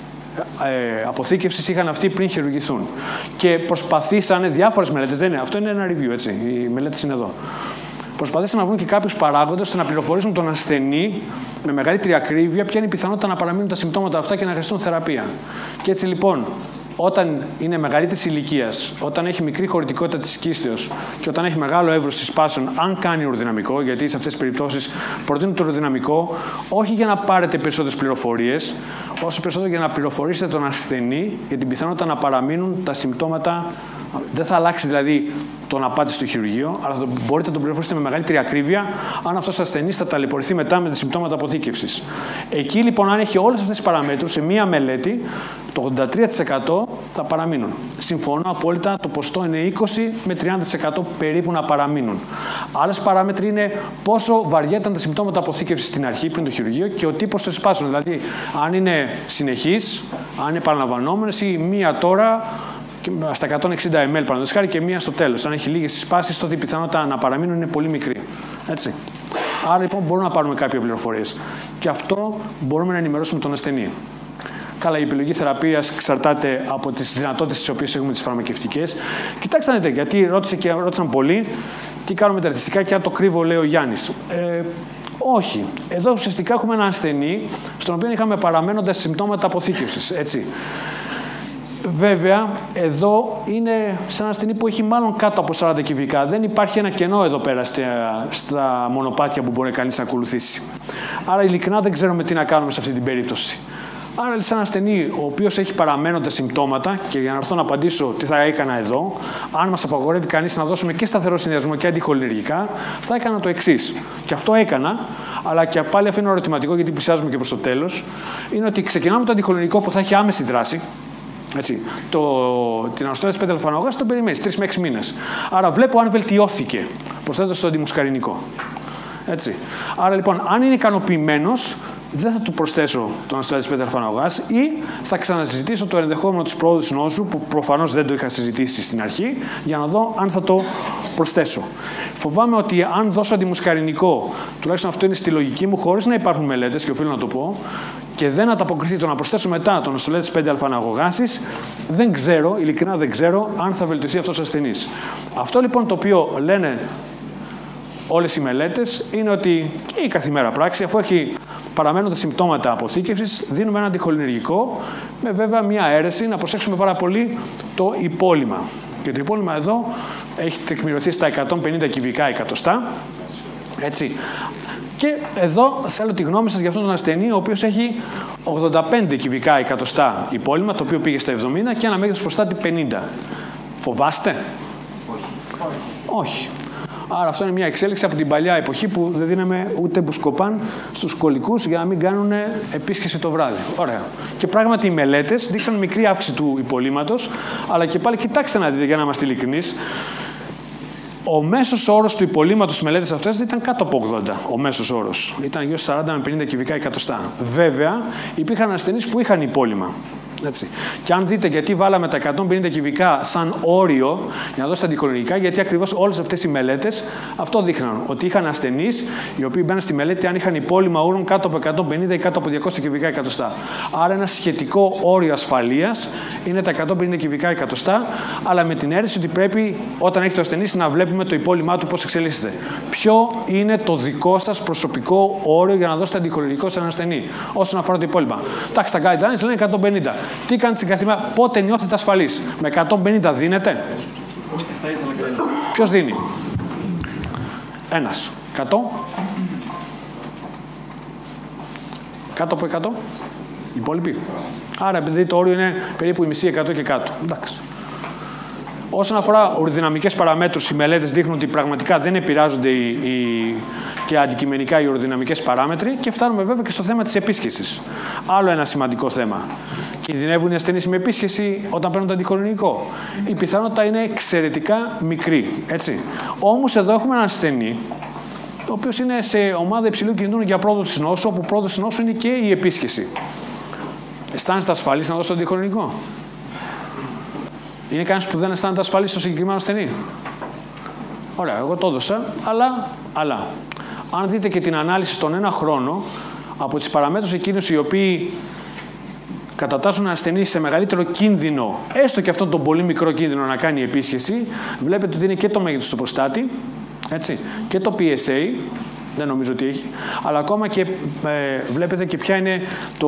αποθήκευσης είχαν αυτοί πριν χειρουργηθούν. Και προσπαθήσανε διάφορες μελέτες, αυτό είναι ένα review, έτσι, οι μελέτες είναι εδώ. Προσπαθήσαν να βρουν και κάποιους παράγοντες ώστε να πληροφορήσουν τον ασθενή με μεγαλύτερη ακρίβεια ποια είναι η πιθανότητα να παραμείνουν τα συμπτώματα αυτά και να χρειαστούν θεραπεία. Και έτσι λοιπόν, όταν είναι μεγαλύτερης ηλικίας, όταν έχει μικρή χωρητικότητα της κίστεως και όταν έχει μεγάλο εύρος συσπάσεων, αν κάνει ουροδυναμικό, γιατί σε αυτές τις περιπτώσεις προτείνουν το ουροδυναμικό, όχι για να πάρετε περισσότερες πληροφορίες, όσο περισσότερο για να πληροφορήσετε τον ασθενή για την πιθανότητα να παραμείνουν τα συμπτώματα. Δεν θα αλλάξει δηλαδή το να πάτε στο χειρουργείο, αλλά μπορείτε να τον πληροφορήσετε με μεγαλύτερη ακρίβεια αν αυτός ο ασθενής θα ταλαιπωρηθεί μετά με τα συμπτώματα αποθήκευσης. Εκεί λοιπόν, αν έχει όλες αυτές τις παραμέτρους, σε μία μελέτη, το 83% θα παραμείνουν. Συμφωνώ απόλυτα, το ποσοστό είναι 20 με 30% περίπου να παραμείνουν. Άλλες παράμετροι είναι πόσο βαριά ήταν τα συμπτώματα αποθήκευσης στην αρχή, πριν το χειρουργείο, και ο τύπος των συσπάσεων. Δηλαδή, αν είναι συνεχής, αν είναι παραλαμβανόμενες ή μία τώρα στα 160 ml παραδείγματος χάρη και μία στο τέλος. Αν έχει λίγες συσπάσεις, τότε η πιθανότητα να παραμείνουν είναι πολύ μικρή. Έτσι. Άρα λοιπόν μπορούμε να πάρουμε κάποιες πληροφορίες. Και αυτό μπορούμε να ενημερώσουμε τον ασθενή. Καλά, η επιλογή θεραπείας εξαρτάται από τις δυνατότητες τις οποίες έχουμε τις φαρμακευτικές. Κοιτάξτε να δείτε, γιατί ρώτησαν πολλοί τι κάνουμε τα ερεθιστικά και αν το κρύβω, λέει ο Γιάννης. Όχι. Εδώ ουσιαστικά έχουμε ένα ασθενή στον οποίο είχαμε παραμένοντα συμπτώματα αποθήκευσης. Έτσι. Βέβαια, εδώ είναι σε ένα ασθενή που έχει μάλλον κάτω από 40 κυβικά. Δεν υπάρχει ένα κενό εδώ πέρα στα μονοπάτια που μπορεί κανείς να ακολουθήσει. Άρα, ειλικρινά δεν ξέρουμε τι να κάνουμε σε αυτή την περίπτωση. Άρα, σε ένα ασθενή ο οποίος έχει παραμένοντα συμπτώματα, και για να έρθω να απαντήσω τι θα έκανα εδώ, αν μας απαγορεύει κανείς να δώσουμε και σταθερό συνδυασμό και αντιχολινεργικά, θα έκανα το εξής. Και αυτό έκανα, αλλά και πάλι αφήνω ερωτηματικό γιατί πλησιάζουμε και προς το τέλος. Είναι ότι ξεκινάμε το αντιχολινεργικό που θα έχει άμεση δράση. Έτσι, την αναστολή 5-αλφα-γουγάς τον περιμένεις 3 με 6 μήνες. Άρα βλέπω αν βελτιώθηκε. Προσθέτω στο αντιμουσκαρινικό. Έτσι. Άρα λοιπόν, αν είναι ικανοποιημένος, δεν θα του προσθέσω τον αναστολή 5-αλφα-γουγάς ή θα ξανασυζητήσω το ενδεχόμενο της προόδου της νόσου, που προφανώς δεν το είχα συζητήσει στην αρχή, για να δω αν θα το προσθέσω. Φοβάμαι ότι αν δώσω αντιμουσκαρινικό, τουλάχιστον αυτό είναι στη λογική μου, χωρίς να υπάρχουν μελέτες, και οφείλω να το πω, και δεν ανταποκριθεί το να προσθέσω μετά τον αναστολή της 5-αλφα-γουγάσης, δεν ξέρω, ειλικρινά δεν ξέρω, αν θα βελτιωθεί αυτός ο ασθενής. Αυτό λοιπόν το οποίο λένε όλες οι μελέτες είναι ότι και η καθημερινή πράξη, αφού έχει παραμένοντα συμπτώματα αποθήκευσης, δίνουμε ένα αντιχολινεργικό, με βέβαια μια αίρεση, να προσέξουμε πάρα πολύ το υπόλοιμα. Και το υπόλοιμα εδώ έχει τεκμηριωθεί στα 150 κυβικά εκατοστά. Έτσι. Και εδώ θέλω τη γνώμη σας για αυτόν τον ασθενή, ο οποίος έχει 85 κυβικά εκατοστά υπόλοιμα, το οποίο πήγε στα 70 και ένα μέγεθος προστάτη 50. Φοβάστε? Όχι. Άρα αυτό είναι μια εξέλιξη από την παλιά εποχή που δεν δίναμε ούτε μπουσκοπάν στους κολικούς για να μην κάνουν επίσκεψη το βράδυ. Ωραία. Και πράγματι οι μελέτες δείξαν μικρή αύξηση του υπολείμματος, αλλά και πάλι κοιτάξτε να δείτε, για να είμαστε ειλικρινείς, ο μέσος όρος του υπολείμματος στις μελέτες αυτές ήταν κάτω από 80. Ο μέσος όρος ήταν γύρω στα 40 με 50 κυβικά εκατοστά. Βέβαια, υπήρχαν ασθενείς που είχαν υπόλοιμα. Έτσι. Και αν δείτε γιατί βάλαμε τα 150 κυβικά σαν όριο για να δώσετε αντιχολινεργικά, γιατί ακριβώς όλες αυτές οι μελέτες αυτό δείχναν. Ότι είχαν ασθενείς οι οποίοι μπαίναν στη μελέτη αν είχαν υπόλοιμα ούρων κάτω από 150 ή κάτω από 200 κυβικά εκατοστά. Άρα ένα σχετικό όριο ασφαλείας είναι τα 150 κυβικά εκατοστά, αλλά με την αίρεση ότι πρέπει όταν έχει το ασθενής να βλέπουμε το υπόλοιμά του πώς εξελίσσεται. Ποιο είναι το δικό σας προσωπικό όριο για να δώσετε αντιχολινεργικό σε έναν ασθενή όσον αφορά το υπόλοιμα? Εντάξει, τα guidelines λένε 150. Τι κάνετε στην καθημερινή, πότε νιώθετε ασφαλείς? Με 150 δίνετε? Ποιος δίνει? Ένας. 100? Κάτω από 100? Οι υπόλοιποι. Άρα επειδή το όριο είναι περίπου η μισή 100 και κάτω. Εντάξει. Όσον αφορά οροδυναμικές παραμέτρους, οι μελέτες δείχνουν ότι πραγματικά δεν επηρεάζονται και αντικειμενικά οι οροδυναμικές παράμετροι και φτάνουμε βέβαια και στο θέμα της επίσκεσης. Άλλο ένα σημαντικό θέμα. Κινδυνεύουν οι ασθενείς με επίσκεση όταν παίρνουν το αντιχολινεργικό? Η πιθανότητα είναι εξαιρετικά μικρή. Έτσι. Όμως εδώ έχουμε έναν ασθενή, ο οποίος είναι σε ομάδα υψηλού κινδύνου για πρόοδο της νόσου, όπου πρόοδο της νόσου είναι και η επίσκεση. Αισθάνεστε ασφαλείς να δώσετε το αντιχολινεργικό? Είναι κανείς που δεν αισθάνεται ασφαλής στο συγκεκριμένο ασθενή? Ωραία, εγώ το έδωσα, αλλά αν δείτε και την ανάλυση στον ένα χρόνο από τις παραμέτρους εκείνους οι οποίοι κατατάσσουν έναν ασθενή σε μεγαλύτερο κίνδυνο, έστω και αυτόν τον πολύ μικρό κίνδυνο να κάνει επίσκεση, βλέπετε ότι είναι και το μέγεθος του προστάτη, έτσι, και το PSA, δεν νομίζω ότι έχει, αλλά ακόμα και βλέπετε και ποια είναι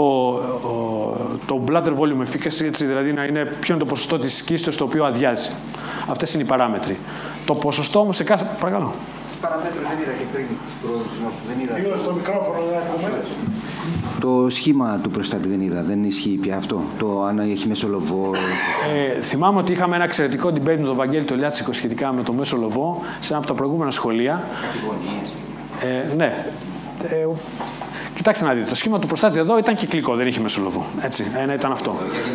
το bladder volume efficacy, έτσι, δηλαδή ποιο είναι το ποσοστό της κίστος το οποίο αδειάζει. Αυτές είναι οι παράμετροι. Το ποσοστό όμως σε κάθε... Παρακαλώ. Τις παραμέτρους δεν είδα και πριν τις προόδους νόσου. Δεν είδα. Λίγο στο μικρόφωνο δεν ακούμε. Το σχήμα του προστάτη δεν είδα. Δεν ισχύει πια αυτό. Το αν έχει μεσολοβό. Θυμάμαι ότι είχαμε ένα εξαιρετικό debate με τον Βαγγέλη το Λιάτσικο σχετικά με το μεσολοβό σε ένα από τα προηγούμενα σχολεία. Ναι. Κοιτάξτε να δείτε, το σχήμα του προστάτη εδώ ήταν κυκλικό, δεν είχε μεσολοβό. Έτσι, ένα ήταν αυτό.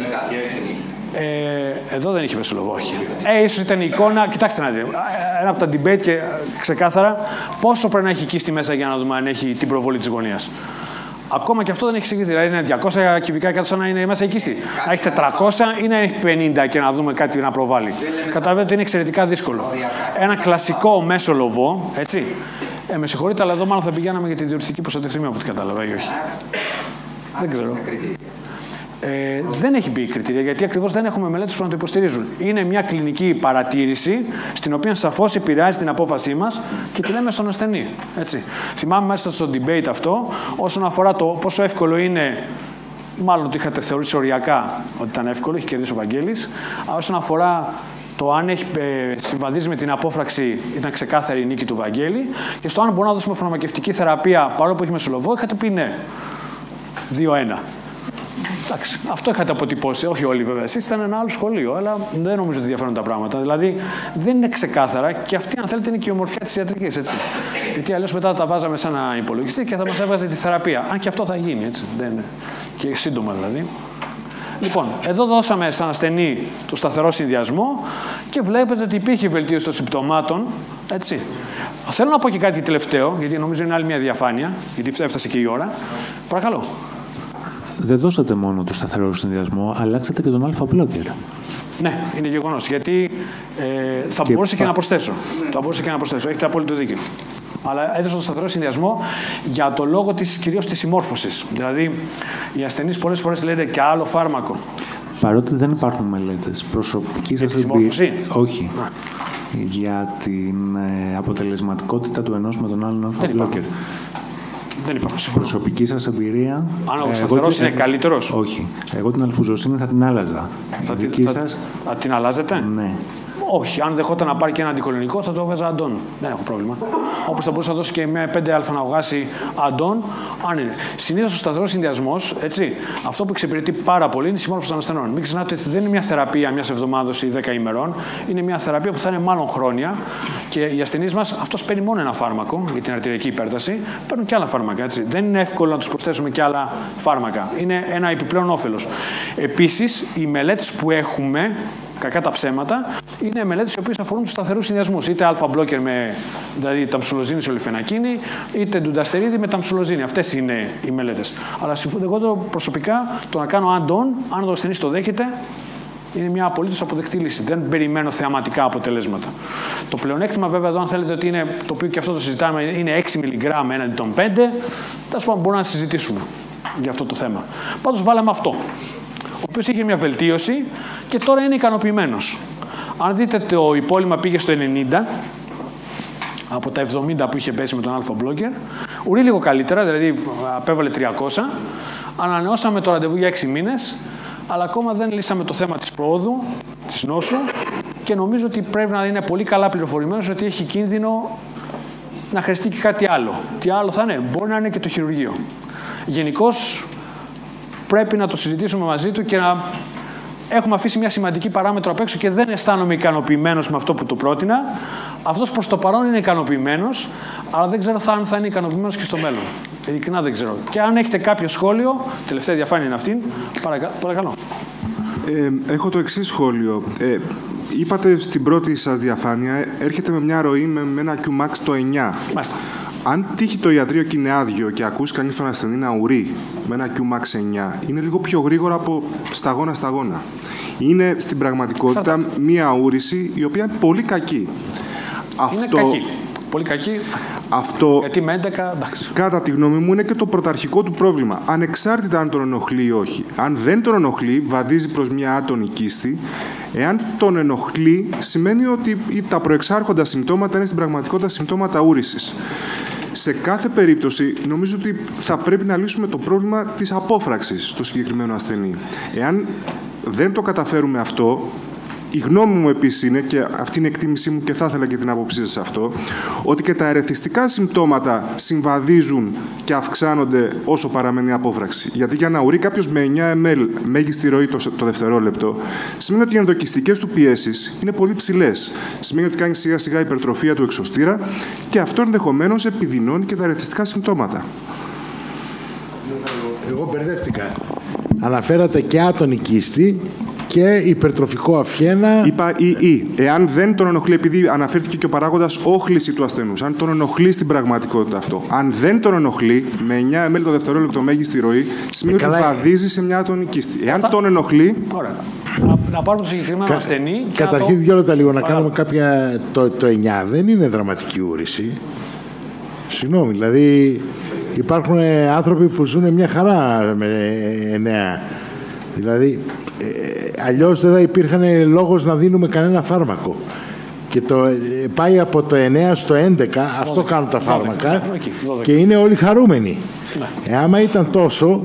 Εδώ δεν είχε μεσολοβό, όχι. Ίσως ήταν η εικόνα, κοιτάξτε να δείτε, ένα από τα debate και ξεκάθαρα πόσο πρέπει να έχει κίστη μέσα για να δούμε αν έχει την προβολή της γωνίας. Ακόμα και αυτό δεν έχει συγκριθεί. Δηλαδή είναι 200 κυβικά εκατοστά να είναι μέσα η κίστη. Να έχει 400 ή να έχει 50 και να δούμε κάτι να προβάλλει. Καταλαβαίνετε ότι είναι εξαιρετικά δύσκολο. Ένα κλασικό μέσο λοβό, έτσι. Με συγχωρείτε, αλλά εδώ μάλλον θα πηγαίναμε για τη διορθωτική προστατευτριμία από ό,τι κατάλαβα, ή όχι? Δεν ξέρω. Δεν έχει μπει κριτήρια, γιατί ακριβώς δεν έχουμε μελέτες που να το υποστηρίζουν. Είναι μια κλινική παρατήρηση, στην οποία σαφώς επηρεάζει την απόφασή μας και τη λέμε στον ασθενή. Έτσι. Θυμάμαι μέσα στο debate αυτό, όσον αφορά το πόσο εύκολο είναι, μάλλον το είχατε θεωρήσει οριακά ότι ήταν εύκολο, έχει κερδίσει ο Βαγγέλης, όσον αφορά το αν έχει συμβαδίζει με την απόφραξη, ήταν ξεκάθαρη η νίκη του Βαγγέλη, και στο αν μπορούμε να δώσουμε φαρμακευτική θεραπεία παρόλο που έχει μεσολοβό, είχατε πει ναι. 2-1. Εντάξει, αυτό είχατε αποτυπώσει, όχι όλοι βέβαια. Εσείς ήταν ένα άλλο σχολείο, αλλά δεν νομίζω ότι διαφέρουν τα πράγματα. Δηλαδή δεν είναι ξεκάθαρα και αυτή, αν θέλετε, είναι και η ομορφιά της ιατρικής. Έτσι. Γιατί αλλιώς μετά τα βάζαμε σε ένα υπολογιστή και θα μας έβγαζε τη θεραπεία. Αν και αυτό θα γίνει, έτσι. Δεν είναι. Και σύντομα δηλαδή. Λοιπόν, εδώ δώσαμε στον ασθενή το σταθερό συνδυασμό και βλέπετε ότι υπήρχε βελτίωση των συμπτωμάτων. Έτσι. Θέλω να πω και κάτι τελευταίο, γιατί νομίζω είναι άλλη μια διαφάνεια, γιατί έφτασε και η ώρα. Παρακαλώ. Δεν δώσατε μόνο το σταθερό συνδυασμό, αλλάξατε και τον αλφα-μπλόκερ. Ναι, είναι γεγονός. Γιατί θα μπορούσα και να προσθέσω. Θα μπορούσα και να προσθέσω. Έχετε απόλυτο δίκιο. Αλλά έδωσα το σταθερό συνδυασμό για το λόγο κυρίως της συμμόρφωσης. Δηλαδή, οι ασθενείς πολλές φορές λένε και άλλο φάρμακο. Παρότι δεν υπάρχουν μελέτες προσωπική σας συμμόρφωση. Όχι. Για την αποτελεσματικότητα του ενός με τον άλλον αλφα-μπλόκερ. Δεν υπάρχει. Προσωπική σας εμπειρία. Αν ο σταθερός είναι καλύτερος. Όχι. Εγώ την αλφουζοσίνη θα την άλλαζα. Θα την αλλάζετε. Ναι. Όχι. Αν δεχόταν να πάρει και ένα αντικολινικό, θα το έβγαζα αντών. Δεν έχω πρόβλημα. Όπως θα μπορούσα να δώσει και μια 5α να βγάσει αντών, αν είναι. Συνήθως ο σταθερός συνδυασμός, έτσι, αυτό που εξυπηρετεί πάρα πολύ είναι η συμμόρφωση των ασθενών. Μην ξεχνάτε ότι δεν είναι μια θεραπεία μιας εβδομάδος ή 10 ημερών. Είναι μια θεραπεία που θα είναι μάλλον χρόνια και οι ασθενείς μας, αυτός παίρνει μόνο ένα φάρμακο για την αρτηριακή υπέρταση, παίρνουν και άλλα φάρμακα. Έτσι. Δεν είναι εύκολο να τους προσθέσουμε και άλλα φάρμακα. Είναι ένα επιπλέον όφελος. Επίσης, οι μελέτες που έχουμε, κακά τα ψέματα, είναι μελέτες οι οποίες αφορούν τους σταθερούς συνδυασμούς. Είτε αλφα-μπλόκερ με δηλαδή ταμσουλοζίνη σε ολιφενακίνη, είτε ντουνταστερίδη με ταμσουλοζίνη. Αυτές είναι οι μελέτες. Αλλά εγώ προσωπικά το να κάνω αντών, αν ο ασθενής το δέχεται, είναι μια απολύτως αποδεκτή λύση. Δεν περιμένω θεαματικά αποτελέσματα. Το πλεονέκτημα, βέβαια, εδώ, αν θέλετε, ότι είναι, το οποίο και αυτό το συζητάμε, είναι 6 μιλιγκράμμ έναντι των 5. Τέλος πάντων, μπορούμε να συζητήσουμε για αυτό το θέμα. Πάντως, βάλαμε αυτό. Ο οποίος είχε μια βελτίωση και τώρα είναι ικανοποιημένος. Αν δείτε, το υπόλοιμα πήγε στο 90, από τα 70 που είχε πέσει με τον αλφα-μπλόκερ. Ουρεί λίγο καλύτερα, δηλαδή απέβαλε 300. Ανανεώσαμε το ραντεβού για 6 μήνες, αλλά ακόμα δεν λύσαμε το θέμα της προόδου, της νόσου και νομίζω ότι πρέπει να είναι πολύ καλά πληροφορημένος ότι έχει κίνδυνο να χρειαστεί και κάτι άλλο. Τι άλλο θα είναι? Μπορεί να είναι και το χειρουργείο. Γενικώς, πρέπει να το συζητήσουμε μαζί του και να έχουμε αφήσει μια σημαντική παράμετρο απ' έξω και δεν αισθάνομαι ικανοποιημένος με αυτό που του πρότεινα. Αυτός προς το παρόν είναι ικανοποιημένος, αλλά δεν ξέρω αν θα είναι ικανοποιημένος και στο μέλλον. Ειλικρινά δεν ξέρω. Και αν έχετε κάποιο σχόλιο, τελευταία διαφάνεια είναι αυτή, παρακαλώ. Έχω το εξής σχόλιο. Είπατε στην πρώτη σας διαφάνεια, έρχεται με μια ροή με ένα QMAX το 9. Μάλιστα. Αν τύχει το ιατρείο και είναι άδειο και ακούσει κανείς τον ασθενή να ουρεί με ένα QMAX 9, είναι λίγο πιο γρήγορα από σταγόνα-σταγόνα. Είναι στην πραγματικότητα μία ούρηση η οποία είναι πολύ κακή. Είναι κακή. Πολύ κακή. Αυτό, γιατί με 11, εντάξει. Κατά τη γνώμη μου, είναι και το πρωταρχικό του πρόβλημα. Ανεξάρτητα αν τον ενοχλεί ή όχι. Αν δεν τον ενοχλεί, βαδίζει προς μια άτονη κίστη. Εάν τον ενοχλεί, σημαίνει ότι τα προεξάρχοντα συμπτώματα είναι στην πραγματικότητα συμπτώματα ούρησης. Σε κάθε περίπτωση, νομίζω ότι θα πρέπει να λύσουμε το πρόβλημα της απόφραξης στο συγκεκριμένο ασθενή. Εάν δεν το καταφέρουμε αυτό, η γνώμη μου επίσης είναι, και αυτή είναι η εκτίμησή μου και θα ήθελα και την άποψή σας σε αυτό, ότι και τα ερεθιστικά συμπτώματα συμβαδίζουν και αυξάνονται όσο παραμένει η απόφραξη. Γιατί για να ουρεί κάποιος με 9 ml μέγιστη ροή το δευτερόλεπτο, σημαίνει ότι οι ενδοκιστικές του πιέσεις είναι πολύ ψηλές. Σημαίνει ότι κάνει σιγά σιγά υπερτροφία του εξωστήρα και αυτό ενδεχομένως επιδεινώνει και τα ερεθιστικά συμπτώματα. Εγώ μπερδεύτηκα. Αναφέρατε και άτονη κίστη και υπερτροφικό αυχένα. Είπα ή. Εάν δεν τον ενοχλεί, επειδή αναφέρθηκε και ο παράγοντας όχληση του ασθενούς, αν τον ενοχλεί στην πραγματικότητα αυτό. Αν δεν τον ενοχλεί, με 9 ml το δευτερόλεπτο μέγιστη ροή, σημαίνει ότι βαδίζει σε μια άτονη κίστη. Εάν τον ενοχλεί. Ωραία. Να πάρουμε το συγκεκριμένο ασθενή. Καταρχήν, 2 λεπτά λίγο να κάνουμε κάποια. Το 9 δεν είναι δραματική ούρηση. Συγγνώμη, δηλαδή υπάρχουν άνθρωποι που ζουν μια χαρά με 9. Δηλαδή, αλλιώς δεν θα υπήρχαν λόγος να δίνουμε κανένα φάρμακο. Και πάει από το 9 στο 11, αυτό κάνουν τα φάρμακα, 12. Και είναι όλοι χαρούμενοι. Άμα ήταν τόσο,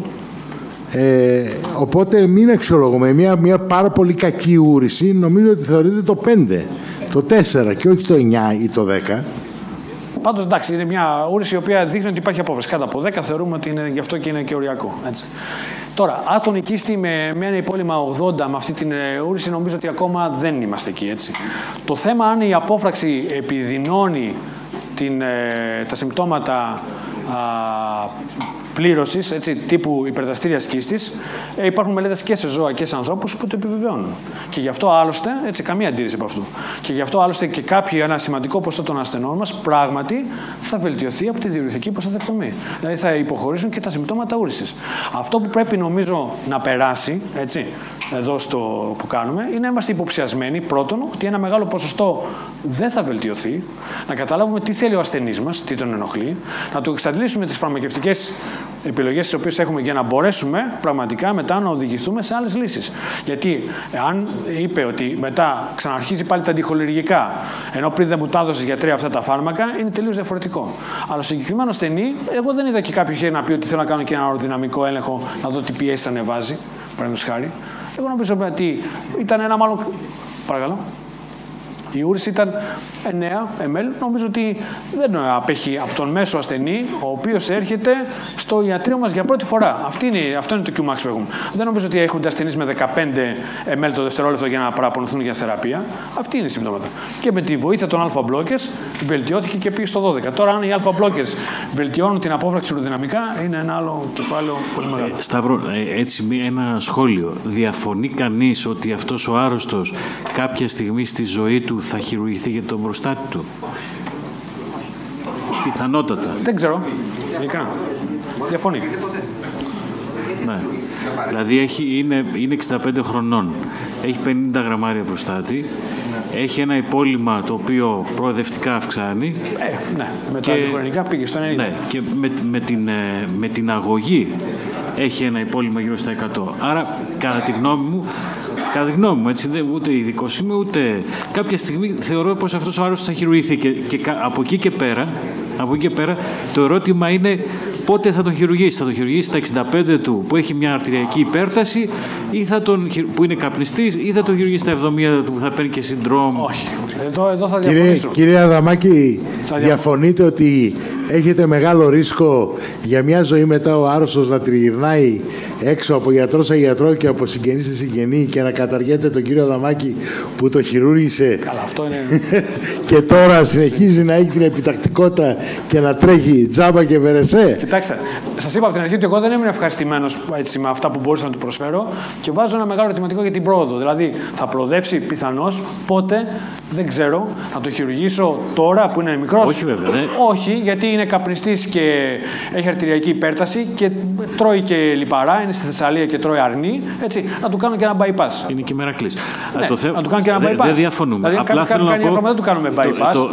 οπότε μην αξιολογούμε. Μια πάρα πολύ κακή ούρηση, νομίζω ότι θεωρείται το 5, το 4 και όχι το 9 ή το 10. Πάντως, εντάξει, είναι μια ούρηση η οποία δείχνει ότι υπάρχει απόφαση. Κάτω από 10 θεωρούμε ότι είναι γι' αυτό και είναι και οριακό. Έτσι. Τώρα, άτονη κίστη με ένα υπόλοιμα 80 με αυτή την ούρηση, νομίζω ότι ακόμα δεν είμαστε εκεί, έτσι. Το θέμα αν η απόφραξη επιδεινώνει τα συμπτώματα πλήρωσης, τύπου υπερδραστήριας κίστης, υπάρχουν μελέτες και σε ζώα και σε ανθρώπους που το επιβεβαιώνουν. Και γι' αυτό άλλωστε, καμία αντίρρηση από αυτού. Και γι' αυτό άλλωστε και ένα σημαντικό ποσοστό των ασθενών μας πράγματι θα βελτιωθεί από τη διουρητική προστατεκτομή. Δηλαδή θα υποχωρήσουν και τα συμπτώματα ούρησης. Αυτό που πρέπει νομίζω να περάσει, εδώ στο που κάνουμε, είναι να είμαστε υποψιασμένοι πρώτον ότι ένα μεγάλο ποσοστό δεν θα βελτιωθεί, να καταλάβουμε τι θέλει ο ασθενής μας, τι τον ενοχλεί, να του εξαντλήσουμε τις φαρμακευτικές επιλογές τις οποίες έχουμε για να μπορέσουμε πραγματικά μετά να οδηγηθούμε σε άλλες λύσεις. Γιατί αν είπε ότι μετά ξαναρχίζει πάλι τα αντιχοληργικά, ενώ πριν δεν μου τα έδωσες γιατρέ αυτά τα φάρμακα, είναι τελείως διαφορετικό. Αλλά στο συγκεκριμένο ασθενή, εγώ δεν είδα και κάποιο είχε να πει ότι θέλω να κάνω και ένα αεροδυναμικό έλεγχο, να δω τι πιέσεις ανεβάζει, παραδείγματος χάρη. Εγώ νομίζω ότι ήταν ένα μάλλον. Παρακαλώ. Η ούρηση ήταν 9 ml. Νομίζω ότι δεν απέχει από τον μέσο ασθενή, ο οποίος έρχεται στο ιατρείο μας για πρώτη φορά. Αυτό είναι το Qmax που έχουμε. Δεν νομίζω ότι έχονται ασθενείς με 15 ml το δευτερόλεπτο για να παραπονηθούν για θεραπεία. Αυτή είναι η συμπτώματα. Και με τη βοήθεια των αλφα-μπλόκες βελτιώθηκε και πήγε στο 12. Τώρα, αν οι αλφα-μπλόκες βελτιώνουν την απόφραξη ουροδυναμικά, είναι ένα άλλο κεφάλαιο πολύ μεγάλο. Σταύρο, έτσι ένα σχόλιο. Διαφωνεί κανείς ότι αυτός ο άρρωστος κάποια στιγμή στη ζωή του θα χειρουργηθεί για τον προστάτη του? Πιθανότατα. Δεν ξέρω. Ειλικρινά. Διαφωνεί. Ναι. Δηλαδή είναι 65 χρονών. Έχει 50 γραμμάρια προστάτη. Έχει ένα υπόλοιμα το οποίο προοδευτικά αυξάνει. Ναι. Με τα αντιχρονικά πήγε στο 90. Ναι. Και με την αγωγή έχει ένα υπόλοιμα γύρω στα 100. Άρα, κατά τη γνώμη μου, έτσι, ούτε ειδικός είμαι, ούτε κάποια στιγμή θεωρώ πως αυτός ο άρρωστος θα χειρουργηθεί. Και από εκεί και πέρα, το ερώτημα είναι πότε θα τον χειρουργήσει. Θα τον χειρουργήσει στα 65 του που έχει μια αρτηριακή υπέρταση, ή που είναι καπνιστής, ή θα τον χειρουργήσει στα 70 του που θα παίρνει και συντρόμ? Όχι. Εδώ θα διαφωνήσω. Κύριε Αδαμάκη, διαφωνείτε ότι έχετε μεγάλο ρίσκο για μια ζωή μετά ο άρρωστος να τριγυρνάει έξω από γιατρό σε γιατρό και από συγγενή σε συγγενή και να καταργέται τον κύριο Αδαμάκη που το χειρούργησε? Καλά, αυτό είναι. Και τώρα συνεχίζει να έχει την επιτακτικότητα και να τρέχει τζάμπα και βερεσέ. Κοιτάξτε, σας είπα από την αρχή ότι εγώ δεν ήμουν ευχαριστημένος με αυτά που μπορούσα να του προσφέρω και βάζω ένα μεγάλο ερωτηματικό για την πρόοδο. Δηλαδή, θα προοδεύσει πιθανώς, πότε, δεν ξέρω. Θα το χειρουργήσω τώρα που είναι μικρός? Όχι, βέβαια. Όχι, γιατί είναι καπνιστής και έχει αρτηριακή υπέρταση και τρώει και λιπαρά, είναι στη Θεσσαλία και τρώει αρνί. Έτσι, να του κάνω και ένα bypass. Είναι και μερακλής. Ναι, να του κάνω και ένα bypass. Δεν διαφωνούμε. Δηλαδή, απλά θέλω να πω. Δεν του κάνουμε bypass.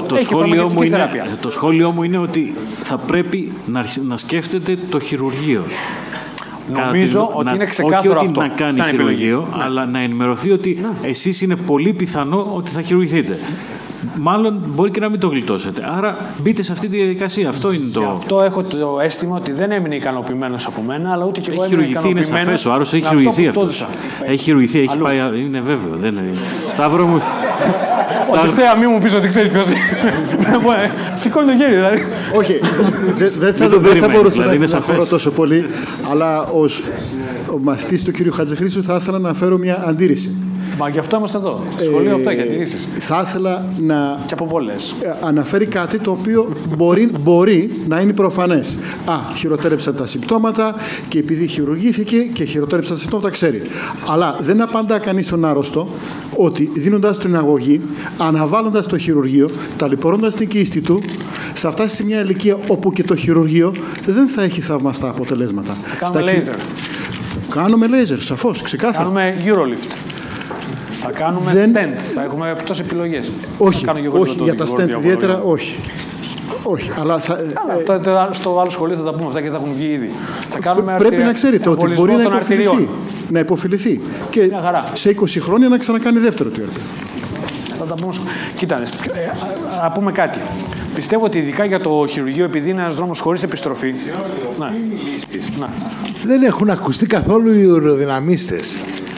Το σχόλιο μου είναι ότι θα πρέπει να σκέφτεται το χειρουργείο. Νομίζω ότι είναι ξεκάθαρο αυτό. Όχι αυτό, ότι να κάνει χειρουργείο, αλλά να ενημερωθεί ότι εσείς είναι πολύ πιθανό ότι θα χειρουργηθείτε. Μάλλον μπορεί και να μην το γλιτώσετε. Άρα μπείτε σε αυτή τη διαδικασία. Αυτό είναι το. Γι' αυτό έχω το αίσθημα ότι δεν έμεινε ικανοποιημένος από μένα, αλλά ούτε και εγώ έμεινα ικανοποιημένος. Είναι σαφές. Ο άρρωστος έχει χειρουργηθεί αυτό. Έχει χειρουργηθεί, έχει πάει. Είναι βέβαιο. Δεν είναι. Σταύρο μου. Οδυσσέα, μη μου πεις ότι ξέρεις ποιος είναι. Σηκώνει το χέρι, δηλαδή. Όχι, δεν θα μπορούσα να συναχωρώ τόσο πολύ, αλλά ως ο μαθητής του κ. Χατζηχρήστου θα ήθελα να φέρω μια αντίρρηση. Μα γι' αυτό είμαστε εδώ. Στο σχολείο αυτό έχει αντιρρήσεις. Θα ήθελα να και αποβολές. Αναφέρει κάτι το οποίο μπορεί να είναι προφανές. Χειροτέρεψαν τα συμπτώματα και επειδή χειρουργήθηκε και χειροτέρεψαν τα συμπτώματα, ξέρει. Αλλά δεν απαντά κανείς στον άρρωστο ότι δίνοντας την αγωγή, αναβάλλοντας το χειρουργείο, ταλαιπωρώντας την κίστη του, θα φτάσει σε μια ηλικία όπου και το χειρουργείο δεν θα έχει θαυμαστά αποτελέσματα. Κάνουμε λέιζερ. Κάνουμε λέιζερ, σαφώς, ξεκάθαρα. Κάνουμε Eurolift. Θα κάνουμε stent, θα έχουμε τόσες επιλογές. Όχι, για τα stent ιδιαίτερα όχι. Όχι, αλλά στο άλλο σχολείο θα τα πούμε αυτά και θα έχουν βγει ήδη. Πρέπει να ξέρετε ότι μπορεί να υποφιληθεί και σε 20 χρόνια να ξανακάνει δεύτερο του έργο. Θα τα πούμε. Κοίτα, να πούμε κάτι. Πιστεύω ότι ειδικά για το χειρουργείο, επειδή είναι ένας δρόμος χωρίς επιστροφή. Δεν έχουν ακουστεί καθόλου οι ουροδυναμίστες.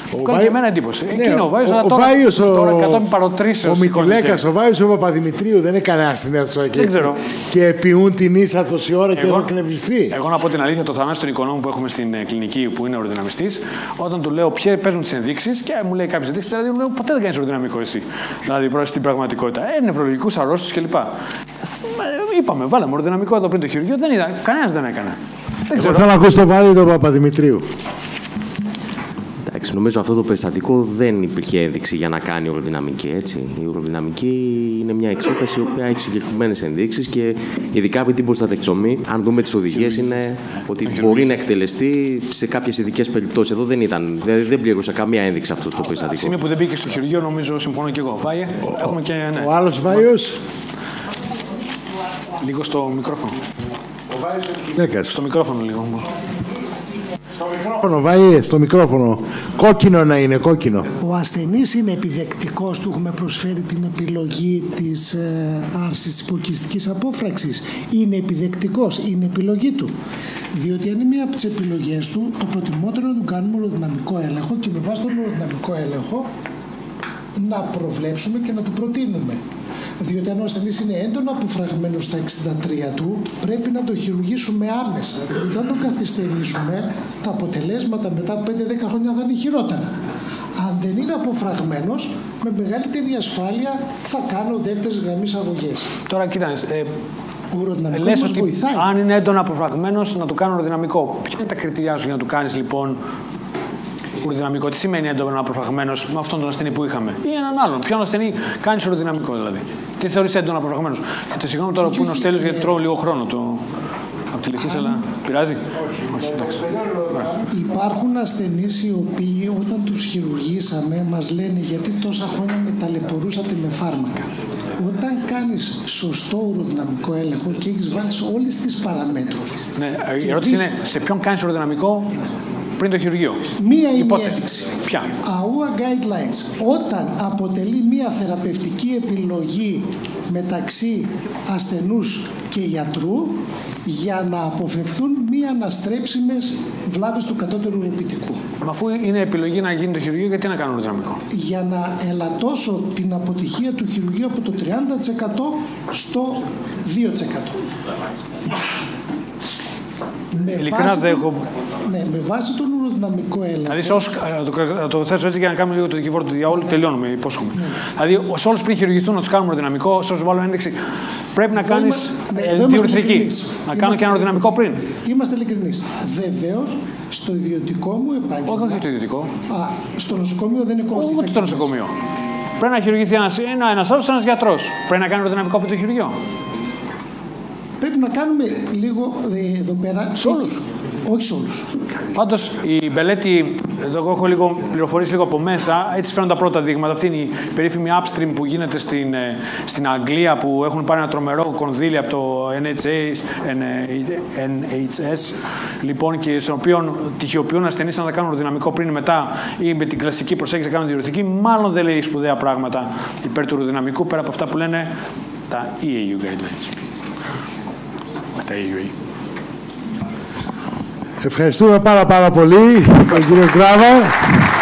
Κάνει και εμένα εντύπωση. Εκείνο ο Βάιος, τώρα κατόπιν παροτρήσεως. Ο Μητυλέκας, ο Βάιος, ο Παπαδημητρίου δεν είναι κανένα στην αίθουσα και ποιούν την ίσα τόση ώρα και έχουν εκνευριστεί. Εγώ να πω την αλήθεια, το Θανάση τον οικονόμο που έχουμε στην κλινική που είναι αεροδυναμιστής, όταν του λέω ποιοι παίζουν τις ενδείξεις και μου λέει κάποιες ενδείξεις, δηλαδή μου λέω ποτέ δεν κάνεις αεροδυναμικό εσύ. Δηλαδή στην πραγματικότητα. Νευρολογικούς αρρώστους κλπ. Είπαμε, βάλαμε αεροδυναμικό εδώ πριν το χειρουργείο, δεν είδα, κανένας δεν έκανε. Εγώ θέλω να ακούσω το Βάιο του Παπαδημητρίου. Εντάξει, νομίζω αυτό το περιστατικό δεν υπήρχε ένδειξη για να κάνει οροδυναμική. Έτσι. Η οροδυναμική είναι μια εξέταση η οποία έχει συγκεκριμένες ενδείξεις και ειδικά με την προστατεκτομή, αν δούμε τις οδηγίες, είναι ότι μπορεί να εκτελεστεί σε κάποιες ειδικές περιπτώσεις. Εδώ δεν πλήρωσε καμία ένδειξη αυτό το περιστατικό. Σημείο που δεν μπήκε στο χειρουργείο, νομίζω συμφωνώ και εγώ. Βάιε, έχουμε και. Ναι. Ο άλλος Βάιος. Λίγο στο μικρόφωνο. Ο Βάιος στο μικρόφωνο λίγο. Στο μικρόφωνο, Βάιε, στο μικρόφωνο. Κόκκινο να είναι, κόκκινο. Ο ασθενής είναι επιδεκτικός, του έχουμε προσφέρει την επιλογή της άρσης της υποκυστικής απόφραξης. Είναι επιδεκτικός, είναι επιλογή του. Διότι αν είναι μία από τις επιλογές του, το προτιμότερο είναι να του κάνουμε οροδυναμικό έλεγχο και με βάση τον οροδυναμικό έλεγχο να προβλέψουμε και να του προτείνουμε. Διότι αν ο ασθενής είναι έντονα αποφραγμένος στα 63 του, πρέπει να το χειρουργήσουμε άμεσα. Διότι αν το καθυστερήσουμε, τα αποτελέσματα μετά από 5-10 χρόνια θα είναι χειρότερα. Αν δεν είναι αποφραγμένος, με μεγαλύτερη ασφάλεια θα κάνω δεύτερης γραμμής αγωγές. Τώρα κοίταξε. Λες ότι βοηθάει. Αν είναι έντονα αποφραγμένος, να του κάνω οροδυναμικό. Ποια είναι τα κριτήριά σου για να του κάνεις λοιπόν οροδυναμικό? Τι σημαίνει έντονα αποφραγμένος με αυτόν τον ασθενή που είχαμε, ή έναν άλλον? Ποιον ασθενή κάνει οροδυναμικό δηλαδή? Τι θεωρείς έντονα αποφραγμένος? Και το συγγνώμη τώρα που είναι ο Στέλιος γιατί τρώω λίγο χρόνο από τη λυθής, αλλά πειράζει? Όχι, εντάξει. Υπάρχουν ασθενείς οι οποίοι όταν τους χειρουργήσαμε μας λένε γιατί τόσα χρόνια με ταλαιπωρούσατε με φάρμακα. Όταν κάνεις σωστό οροδυναμικό έλεγχο και έχεις βάλει όλες τις παραμέτρους. Ναι, η ερώτηση είναι σε ποιον κάνεις οροδυναμικό πριν το χειρουργείο? Μία είναι η ένδειξη. Ποια? AUA Guidelines. Όταν αποτελεί μία θεραπευτική επιλογή μεταξύ ασθενούς και γιατρού για να αποφευθούν μη αναστρέψιμες βλάβες του κατώτερου ουροπιτικού. Μα αφού είναι επιλογή να γίνει το χειρουργείο, γιατί να κάνω οροδυναμικό? Για να ελαττώσω την αποτυχία του χειρουργείου από το 30% στο 2%. Ειλικρινά δεν έχω. Ναι, με βάση τον ουροδυναμικό έλεγχο. Δηλαδή, το θέσω έτσι για να κάνουμε λίγο το δικηγόρο του διαόλου, τελειώνουμε, υπόσχομαι. Δηλαδή, σε όλους πριν χειρουργηθούν να τους κάνουμε οροδυναμικό, σε όλους βάλω ένδειξη, πρέπει να κάνεις διορθωτική. Να κάνω και ένα οροδυναμικό πριν. Είμαστε ειλικρινείς. Βεβαίως, στο ιδιωτικό μου επάγγελμα. Όχι το ιδιωτικό. Στο νοσοκομείο δεν είναι κόστος. Όχι στο νοσοκομείο. Πρέπει να χειρουργηθεί ένας άλλος, ένας γιατρός. Πρέπει να κάνει οροδυναμικό πριν το χειρουργείο. Πρέπει να κάνουμε λίγο εδώ πέρα. Σε όλους. Όχι σε όλους. Πάντως η μελέτη, εδώ έχω λίγο πληροφορίες λίγο από μέσα, έτσι φαίνονται τα πρώτα δείγματα. Αυτή είναι η περίφημη upstream που γίνεται στην Αγγλία, που έχουν πάρει ένα τρομερό κονδύλι από το NHS, λοιπόν, και στον οποίο τυχιοποιούν ασθενείς να τα κάνουν οροδυναμικό πριν ή μετά, ή με την κλασική προσέγγιση να κάνουν διορθωτική. Μάλλον δεν λέει σπουδαία πράγματα υπέρ του οροδυναμικού, πέρα από αυτά που λένε τα EAU guidelines. Τα EAU. Ευχαριστούμε πάρα πολύ τον κύριο Γκράβα.